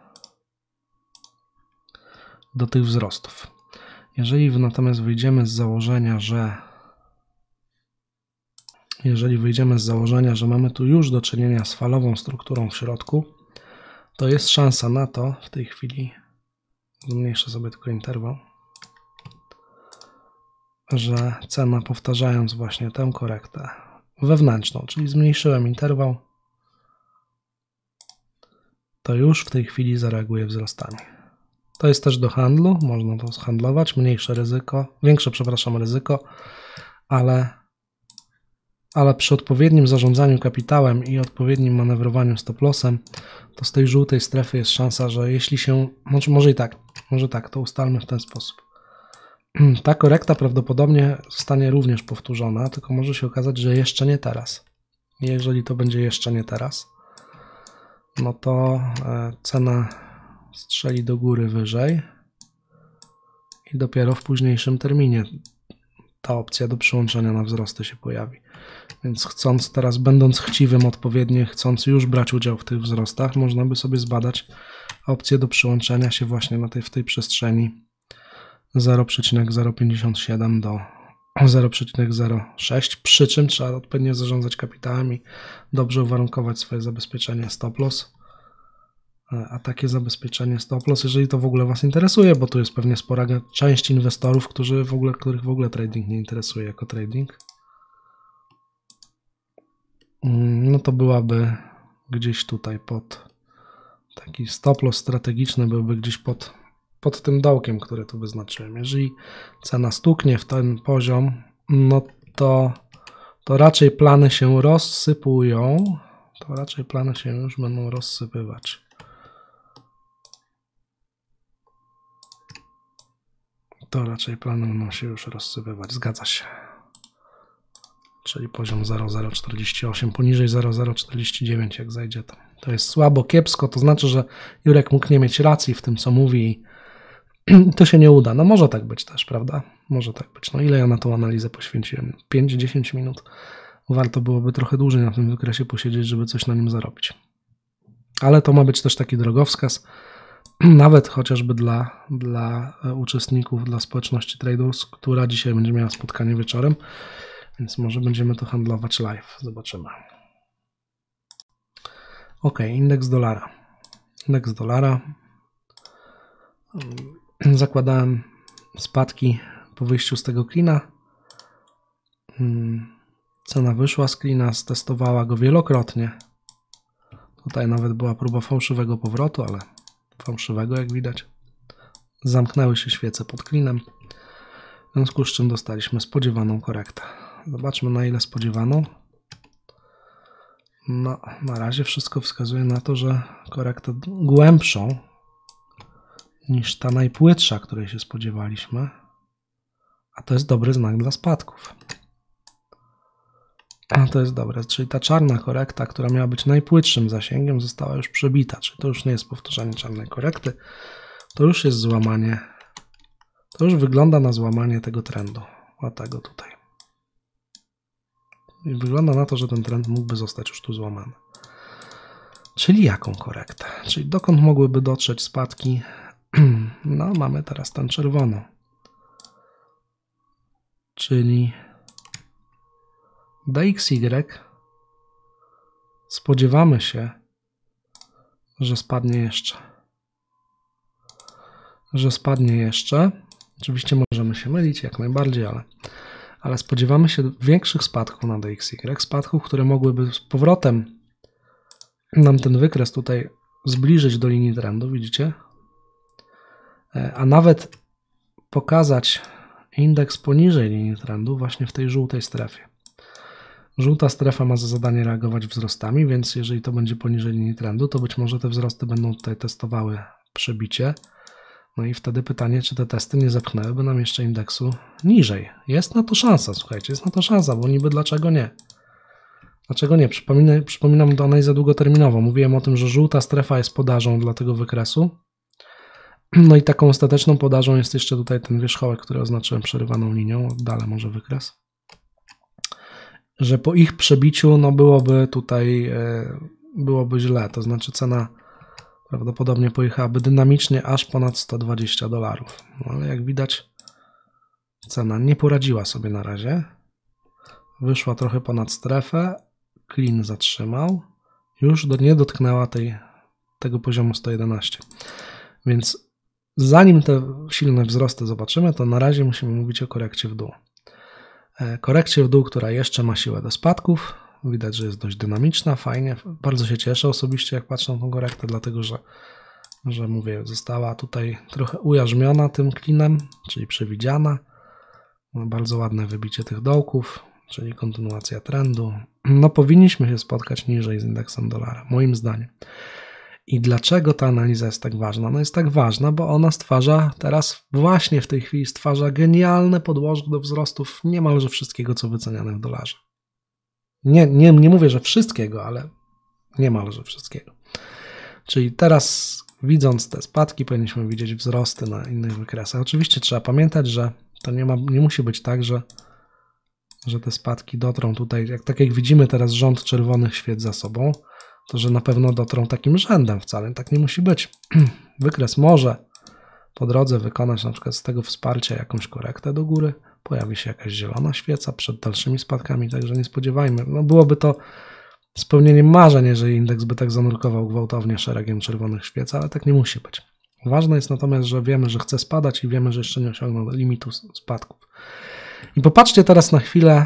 do tych wzrostów. Jeżeli natomiast wyjdziemy z założenia, że mamy tu już do czynienia z falową strukturą w środku, to jest szansa na to, w tej chwili zmniejszę sobie tylko interwał, że cena, powtarzając właśnie tę korektę wewnętrzną, czyli zmniejszyłem interwał, to już w tej chwili zareaguje wzrostami. To jest też do handlu, można to zhandlować, większe, ryzyko, ale przy odpowiednim zarządzaniu kapitałem i odpowiednim manewrowaniu stop-lossem, to z tej żółtej strefy jest szansa, że jeśli się, może tak, to ustalmy w ten sposób. Ta korekta prawdopodobnie zostanie również powtórzona, tylko może się okazać, że jeszcze nie teraz. Jeżeli to będzie jeszcze nie teraz, no to cena strzeli do góry wyżej i dopiero w późniejszym terminie ta opcja do przyłączenia na wzrosty się pojawi. Więc chcąc teraz, będąc chciwym odpowiednio, chcąc już brać udział w tych wzrostach, można by sobie zbadać opcję do przyłączenia się właśnie w tej przestrzeni 0,057 do 0,06, przy czym trzeba odpowiednio zarządzać kapitałem i dobrze uwarunkować swoje zabezpieczenie stop-loss. A takie zabezpieczenie stop-loss, jeżeli to w ogóle Was interesuje, bo tu jest pewnie spora część inwestorów, których w ogóle trading nie interesuje jako trading, no to byłaby gdzieś tutaj taki stop-loss strategiczny byłby gdzieś pod tym dołkiem, który tu wyznaczyłem. Jeżeli cena stuknie w ten poziom, no to raczej plany się rozsypują, to raczej plany się już będą rozsypywać. To raczej plany będą się już rozsypywać, zgadza się. Czyli poziom 0,048, poniżej 0,049 jak zajdzie to jest słabo, kiepsko, to znaczy, że Jurek mógł nie mieć racji w tym, co mówi i to się nie uda. No może tak być też, prawda? Może tak być. No ile ja na tą analizę poświęciłem? 5-10 minut. Warto byłoby trochę dłużej na tym wykresie posiedzieć, żeby coś na nim zarobić. Ale to ma być też taki drogowskaz, nawet chociażby dla uczestników, dla społeczności Traders, która dzisiaj będzie miała spotkanie wieczorem, więc może będziemy to handlować live. Zobaczymy. Ok, indeks dolara. Indeks dolara. Zakładałem spadki po wyjściu z tego klina. Cena wyszła z klina, stestowała go wielokrotnie. Tutaj nawet była próba fałszywego powrotu, ale fałszywego jak widać. Zamknęły się świece pod klinem, w związku z czym dostaliśmy spodziewaną korektę. Zobaczmy, na ile spodziewaną. No, na razie wszystko wskazuje na to, że korektę głębszą niż ta najpłytsza, której się spodziewaliśmy, a to jest dobry znak dla spadków. A to jest dobre, czyli ta czarna korekta, która miała być najpłytszym zasięgiem, została już przebita, czyli to już nie jest powtórzenie czarnej korekty, to już jest złamanie, to już wygląda na złamanie tego trendu, a tego tutaj. I wygląda na to, że ten trend mógłby zostać już tu złamany. Czyli jaką korektę? Czyli dokąd mogłyby dotrzeć spadki? No, mamy teraz tę czerwoną. Czyli DXY spodziewamy się, że spadnie jeszcze. Oczywiście możemy się mylić jak najbardziej, ale spodziewamy się większych spadków na DXY, spadków, które mogłyby z powrotem nam ten wykres tutaj zbliżyć do linii trendu, widzicie? A nawet pokazać indeks poniżej linii trendu właśnie w tej żółtej strefie. Żółta strefa ma za zadanie reagować wzrostami, więc jeżeli to będzie poniżej linii trendu, to być może te wzrosty będą tutaj testowały przebicie. No i wtedy pytanie, czy te testy nie zepchnęłyby nam jeszcze indeksu niżej. Jest na to szansa, słuchajcie, jest na to szansa, bo niby dlaczego nie? Dlaczego nie? Przypominam do analizę długoterminową. Mówiłem o tym, że żółta strefa jest podażą dla tego wykresu. No i taką ostateczną podażą jest jeszcze tutaj ten wierzchołek, który oznaczyłem przerywaną linią. Dalej może wykres. Że po ich przebiciu no byłoby źle. To znaczy cena prawdopodobnie pojechałaby dynamicznie aż ponad $120. No ale jak widać cena nie poradziła sobie na razie. Wyszła trochę ponad strefę. Klin zatrzymał. Już nie dotknęła tego poziomu 111. Więc zanim te silne wzrosty zobaczymy, to na razie musimy mówić o korekcie w dół. Korekcie w dół, która jeszcze ma siłę do spadków. Widać, że jest dość dynamiczna, fajnie. Bardzo się cieszę osobiście, jak patrzę na tą korektę, dlatego że że mówię, została tutaj trochę ujarzmiona tym klinem, czyli przewidziana. Bardzo ładne wybicie tych dołków, czyli kontynuacja trendu. No powinniśmy się spotkać niżej z indeksem dolara, moim zdaniem. I dlaczego ta analiza jest tak ważna? No jest tak ważna, bo ona stwarza teraz, właśnie w tej chwili stwarza genialne podłoże do wzrostów niemalże wszystkiego, co wyceniane w dolarze. Nie mówię, że wszystkiego, ale niemalże wszystkiego. Czyli teraz, widząc te spadki, powinniśmy widzieć wzrosty na innych wykresach. Oczywiście trzeba pamiętać, że to nie musi być tak, że te spadki dotrą tutaj, tak jak widzimy teraz rząd czerwonych świec za sobą, to że na pewno dotrą takim rzędem wcale. Tak nie musi być. Wykres może po drodze wykonać na przykład z tego wsparcia jakąś korektę do góry, pojawi się jakaś zielona świeca przed dalszymi spadkami, także nie spodziewajmy. No byłoby to spełnieniem marzeń, jeżeli indeks by tak zanurkował gwałtownie szeregiem czerwonych świec, ale tak nie musi być. Ważne jest natomiast, że wiemy, że chce spadać i wiemy, że jeszcze nie osiągnął limitu spadków. I popatrzcie teraz na chwilę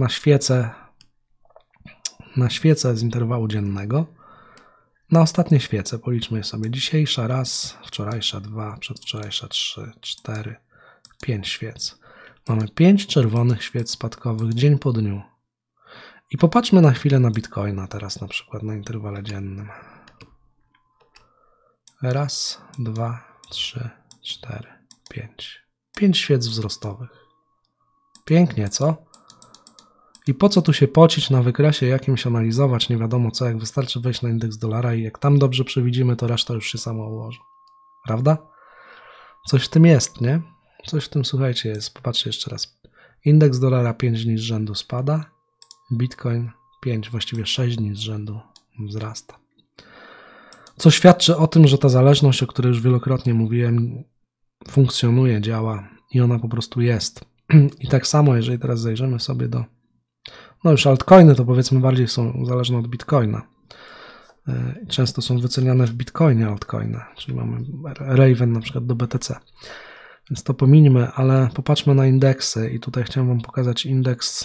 na świecę z interwału dziennego. Na ostatnie świece policzmy je sobie. Dzisiejsza raz, wczorajsza 2, przedwczorajsza 3, 4, 5 świec. Mamy 5 czerwonych świec spadkowych dzień po dniu. I popatrzmy na chwilę na Bitcoina teraz na przykład na interwale dziennym. Raz, 2, 3, 4, 5. 5 świec wzrostowych. Pięknie, co? I po co tu się pocić na wykresie jakimś, analizować, nie wiadomo co, jak wystarczy wejść na indeks dolara i jak tam dobrze przewidzimy, to reszta już się sama ułoży. Prawda? Coś w tym jest, nie? Coś w tym, słuchajcie, jest. Popatrzcie jeszcze raz. Indeks dolara 5 dni z rzędu spada, Bitcoin 5, właściwie 6 dni z rzędu wzrasta. Co świadczy o tym, że ta zależność, o której już wielokrotnie mówiłem, funkcjonuje, działa i ona po prostu jest. I tak samo, jeżeli teraz zajrzymy sobie do już altcoiny, to powiedzmy bardziej są zależne od Bitcoina. Często są wyceniane w Bitcoinie altcoiny, czyli mamy Raven na przykład do BTC. Więc to pomińmy, ale popatrzmy na indeksy i tutaj chciałem Wam pokazać indeks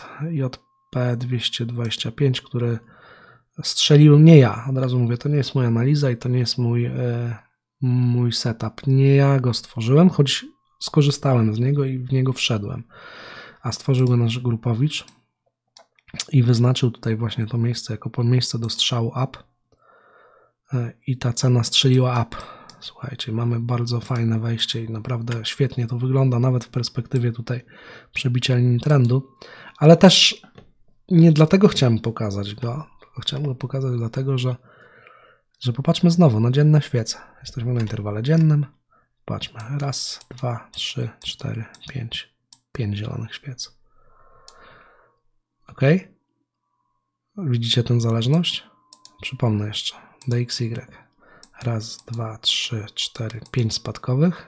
JP225, który strzeliłem, nie ja, od razu mówię, to nie jest moja analiza i to nie jest mój setup. Nie ja go stworzyłem, choć skorzystałem z niego i w niego wszedłem. A stworzył go nasz grupowicz i wyznaczył tutaj właśnie to miejsce jako miejsce do strzału up i ta cena strzeliła up. Słuchajcie, mamy bardzo fajne wejście i naprawdę świetnie to wygląda, nawet w perspektywie tutaj przebicia linii trendu, ale też nie dlatego chciałem pokazać go, tylko chciałem go pokazać dlatego, że popatrzmy znowu na dzienne świece. Jesteśmy na interwale dziennym. Patrzmy. Raz, 2, 3, 4, 5. 5 zielonych świec. Ok? Widzicie tę zależność? Przypomnę jeszcze. DXY. Raz, 2, 3, 4, 5 spadkowych.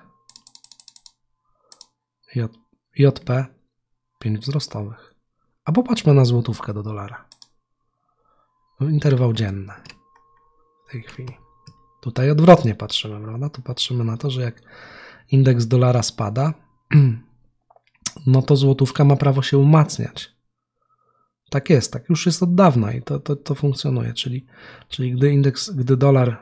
JP 5 wzrostowych. A popatrzmy na złotówkę do dolara. Interwał dzienny. W tej chwili. Tutaj odwrotnie patrzymy, prawda? Tu patrzymy na to, że jak indeks dolara spada, no to złotówka ma prawo się umacniać. Tak jest, tak już jest od dawna i to funkcjonuje. Czyli gdy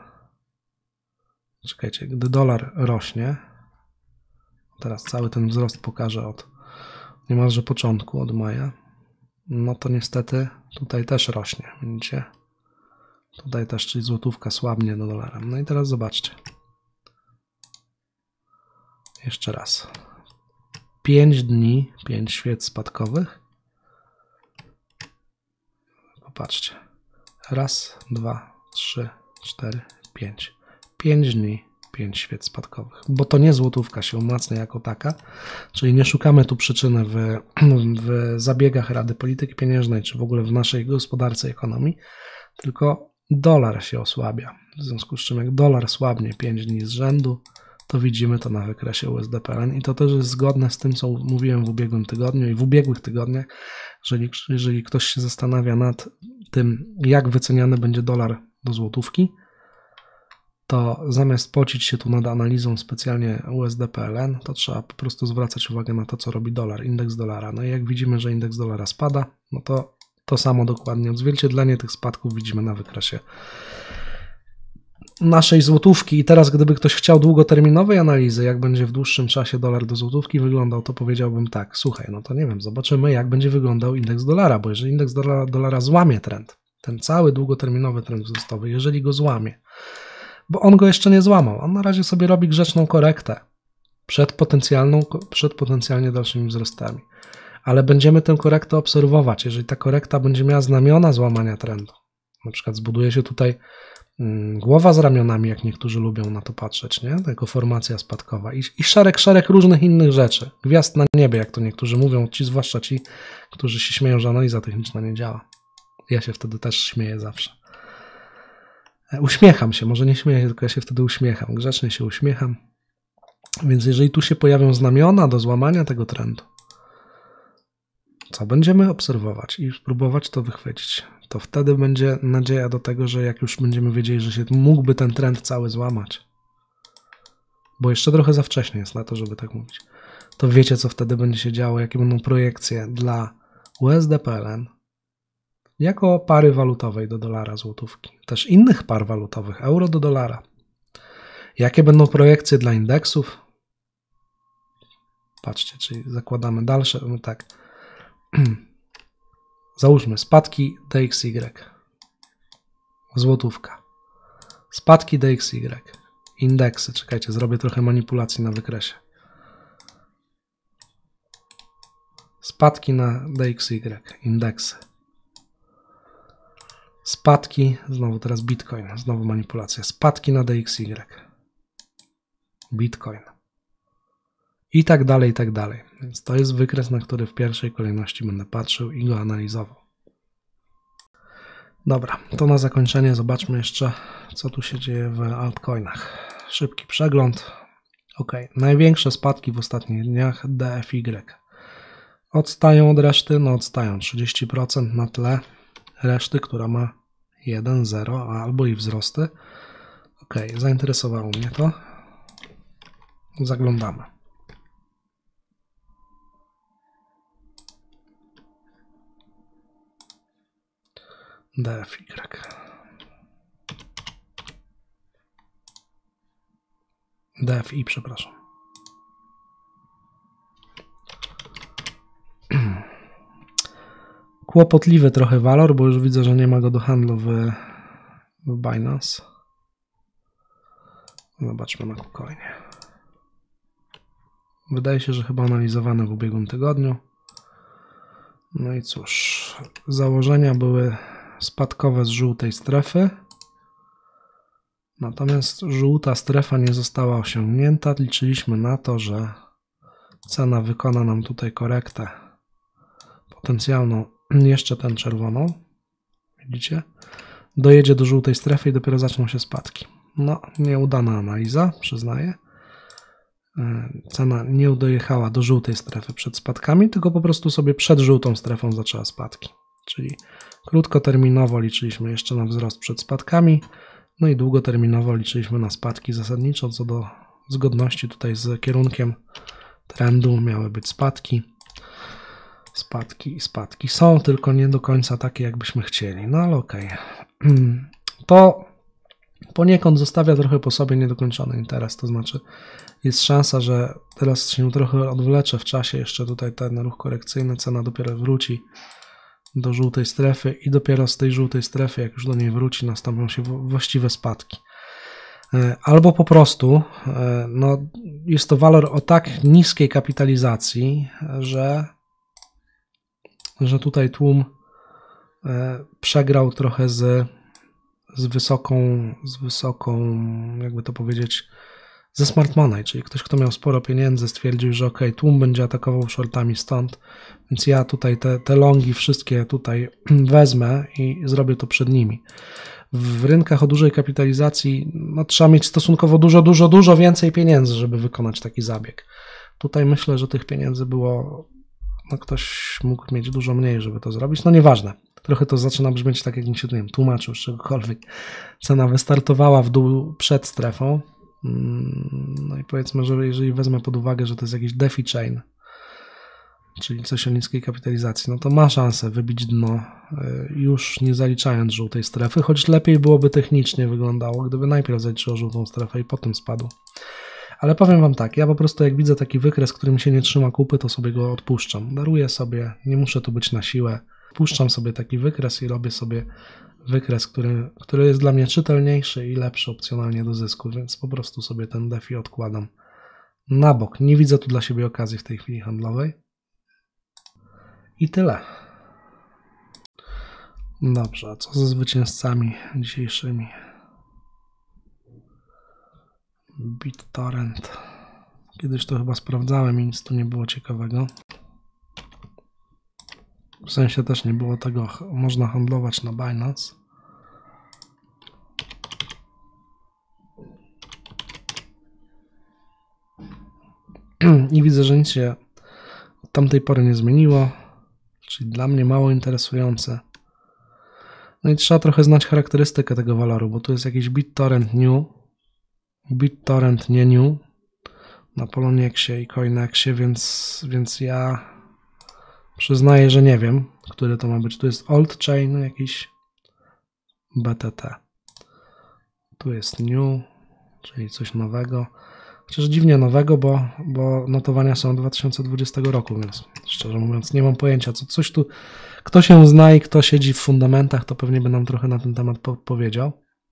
dolar rośnie, teraz cały ten wzrost pokażę od niemalże początku, od maja, no to niestety tutaj też rośnie, widzicie? Tutaj też, czyli złotówka słabnie do dolara. No i teraz zobaczcie. Jeszcze raz. 5 dni, 5 świec spadkowych. Popatrzcie. Raz, 2, 3, 4, 5. 5 dni, 5 świec spadkowych. Bo to nie złotówka się umacnia jako taka, czyli nie szukamy tu przyczyny w zabiegach Rady Polityki Pieniężnej, czy w ogóle w naszej gospodarce, ekonomii, tylko dolar się osłabia. W związku z czym jak dolar słabnie 5 dni z rzędu, to widzimy to na wykresie USD/PLN i to też jest zgodne z tym, co mówiłem w ubiegłym tygodniu i w ubiegłych tygodniach. Jeżeli ktoś się zastanawia nad tym, jak wyceniany będzie dolar do złotówki, to zamiast pocić się tu nad analizą specjalnie USD/PLN, to trzeba po prostu zwracać uwagę na to, co robi dolar, indeks dolara. No i jak widzimy, że indeks dolara spada, no to samo dokładnie odzwierciedlenie tych spadków widzimy na wykresie naszej złotówki i teraz gdyby ktoś chciał długoterminowej analizy, jak będzie w dłuższym czasie dolar do złotówki wyglądał, to powiedziałbym tak, słuchaj, no to nie wiem, zobaczymy jak będzie wyglądał indeks dolara, bo jeżeli indeks dolara złamie trend, ten cały długoterminowy trend wzrostowy, jeżeli go złamie, bo on go jeszcze nie złamał, on na razie sobie robi grzeczną korektę przed potencjalnie dalszymi wzrostami, ale będziemy tę korektę obserwować, jeżeli ta korekta będzie miała znamiona złamania trendu, na przykład zbuduje się tutaj głowa z ramionami, jak niektórzy lubią na to patrzeć, nie? Jako formacja spadkowa i szereg różnych innych rzeczy. Gwiazd na niebie, jak to niektórzy mówią, zwłaszcza ci, którzy się śmieją, że analiza techniczna nie działa. Ja się wtedy też śmieję zawsze. Uśmiecham się, może nie śmieję się, tylko ja się wtedy uśmiecham, grzecznie się uśmiecham. Więc jeżeli tu się pojawią znamiona do złamania tego trendu, co będziemy obserwować i spróbować to wychwycić, to wtedy będzie nadzieja do tego, że jak już będziemy wiedzieli, że się mógłby ten trend cały złamać, bo jeszcze trochę za wcześnie jest na to, żeby tak mówić, to wiecie, co wtedy będzie się działo, jakie będą projekcje dla USD-PLN jako pary walutowej do dolara, złotówki, też innych par walutowych, euro do dolara. Jakie będą projekcje dla indeksów? Patrzcie, czyli zakładamy dalsze, no tak. Załóżmy spadki DXY, złotówka, spadki DXY, indeksy, czekajcie, zrobię trochę manipulacji na wykresie, spadki na DXY, indeksy, spadki, znowu teraz Bitcoin, znowu manipulacja, spadki na DXY, Bitcoin i tak dalej, i tak dalej. Więc to jest wykres, na który w pierwszej kolejności będę patrzył i go analizował. Dobra, to na zakończenie zobaczmy jeszcze, co tu się dzieje w altcoinach. Szybki przegląd. Ok, największe spadki w ostatnich dniach DFY. Odstają od reszty? No odstają 30% na tle reszty, która ma 1, 0 albo i wzrosty. Ok, zainteresowało mnie to. Zaglądamy. DFY. DFI, przepraszam. Kłopotliwy trochę walor, bo już widzę, że nie ma go do handlu w Binance. Zobaczmy na KuCoinie. Wydaje się, że chyba analizowany w ubiegłym tygodniu. No i cóż, założenia były spadkowe z żółtej strefy. Natomiast żółta strefa nie została osiągnięta. Liczyliśmy na to, że cena wykona nam tutaj korektę potencjalną, jeszcze tę czerwoną. Widzicie? Dojedzie do żółtej strefy i dopiero zaczną się spadki. No, nieudana analiza, przyznaję. Cena nie dojechała do żółtej strefy przed spadkami, tylko po prostu sobie przed żółtą strefą zaczęła spadki. Czyli krótkoterminowo liczyliśmy jeszcze na wzrost przed spadkami, no i długoterminowo liczyliśmy na spadki. Zasadniczo co do zgodności tutaj z kierunkiem trendu miały być spadki. Spadki i spadki są, tylko nie do końca takie, jakbyśmy chcieli. No ale okej. To poniekąd zostawia trochę po sobie niedokończony interes, to znaczy jest szansa, że teraz się trochę odwlecze w czasie, jeszcze tutaj ten ruch korekcyjny, cena dopiero wróci do żółtej strefy i dopiero z tej żółtej strefy, jak już do niej wróci, nastąpią się właściwe spadki. Albo po prostu no, jest to walor o tak niskiej kapitalizacji, że tutaj tłum przegrał trochę z wysoką, jakby to powiedzieć, ze smart money, czyli ktoś, kto miał sporo pieniędzy, stwierdził, że ok, tłum będzie atakował shortami stąd, więc ja tutaj te longi wszystkie tutaj wezmę i zrobię to przed nimi. W rynkach o dużej kapitalizacji no, trzeba mieć stosunkowo dużo więcej pieniędzy, żeby wykonać taki zabieg. Tutaj myślę, że tych pieniędzy było, no ktoś mógł mieć dużo mniej, żeby to zrobić, no nieważne. Trochę to zaczyna brzmieć tak, jakbym się, nie wiem, tłumaczył z czegokolwiek. Cena wystartowała w dół przed strefą. No i powiedzmy, że jeżeli wezmę pod uwagę, że to jest jakiś DeFi chain, czyli coś o niskiej kapitalizacji, no to ma szansę wybić dno, już nie zaliczając żółtej strefy, choć lepiej byłoby technicznie wyglądało, gdyby najpierw zaliczyło żółtą strefę i potem spadł. Ale powiem wam tak, ja po prostu jak widzę taki wykres, który mi się nie trzyma kupy, to sobie go odpuszczam. Daruję sobie, nie muszę tu być na siłę. Puszczam sobie taki wykres i robię sobie wykres, który jest dla mnie czytelniejszy i lepszy opcjonalnie do zysku, więc po prostu sobie ten DeFi odkładam na bok. Nie widzę tu dla siebie okazji w tej chwili handlowej. I tyle. Dobrze, a co ze zwycięzcami dzisiejszymi? BitTorrent. Kiedyś to chyba sprawdzałem i nic tu nie było ciekawego. W sensie też nie było tego, można handlować na Binance. I widzę, że nic się od tamtej pory nie zmieniło, czyli dla mnie mało interesujące. No i trzeba trochę znać charakterystykę tego waloru, bo tu jest jakiś BitTorrent New, BitTorrent nie New na Poloniexie i Coinexie, więc ja przyznaję, że nie wiem, który to ma być. Tu jest Old Chain jakiś BTT. Tu jest New, czyli coś nowego. Chociaż dziwnie nowego, bo notowania są od 2020 roku, więc szczerze mówiąc nie mam pojęcia, co coś tu, kto się zna i kto siedzi w fundamentach, to pewnie by nam trochę na ten temat powiedział.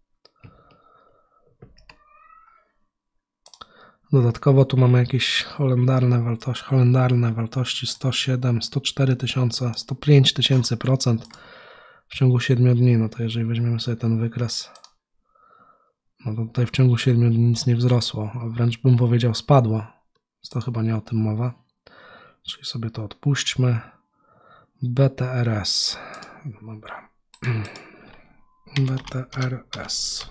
Dodatkowo tu mamy jakieś holendarne wartości 107, 104 tysiące, 105 000% w ciągu 7 dni. No to jeżeli weźmiemy sobie ten wykres, no to tutaj w ciągu 7 dni nic nie wzrosło, a wręcz bym powiedział spadło. Więc to chyba nie o tym mowa. Czyli sobie to odpuśćmy. BTRS. Dobra. BTRS.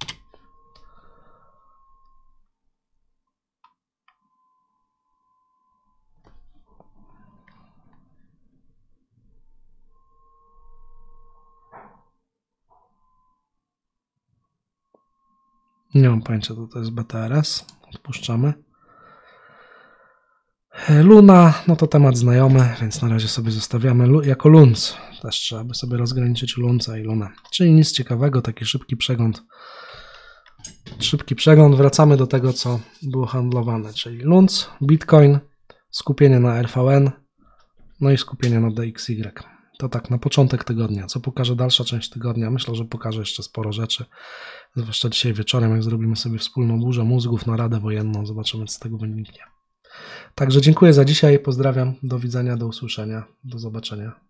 Nie mam pojęcia, co to jest BTRS. Odpuszczamy. Luna, no to temat znajomy, więc na razie sobie zostawiamy jako Lunc. Też trzeba by sobie rozgraniczyć Lunca i Lunę. Czyli nic ciekawego, taki szybki przegląd. Wracamy do tego, co było handlowane, czyli Lunc, Bitcoin, skupienie na RVN, no i skupienie na DXY. To tak na początek tygodnia. Co pokaże dalsza część tygodnia? Myślę, że pokaże jeszcze sporo rzeczy. Zwłaszcza dzisiaj wieczorem, jak zrobimy sobie wspólną burzę mózgów na Radę Wojenną. Zobaczymy, co z tego wyniknie. Także dziękuję za dzisiaj. Pozdrawiam. Do widzenia, do usłyszenia. Do zobaczenia.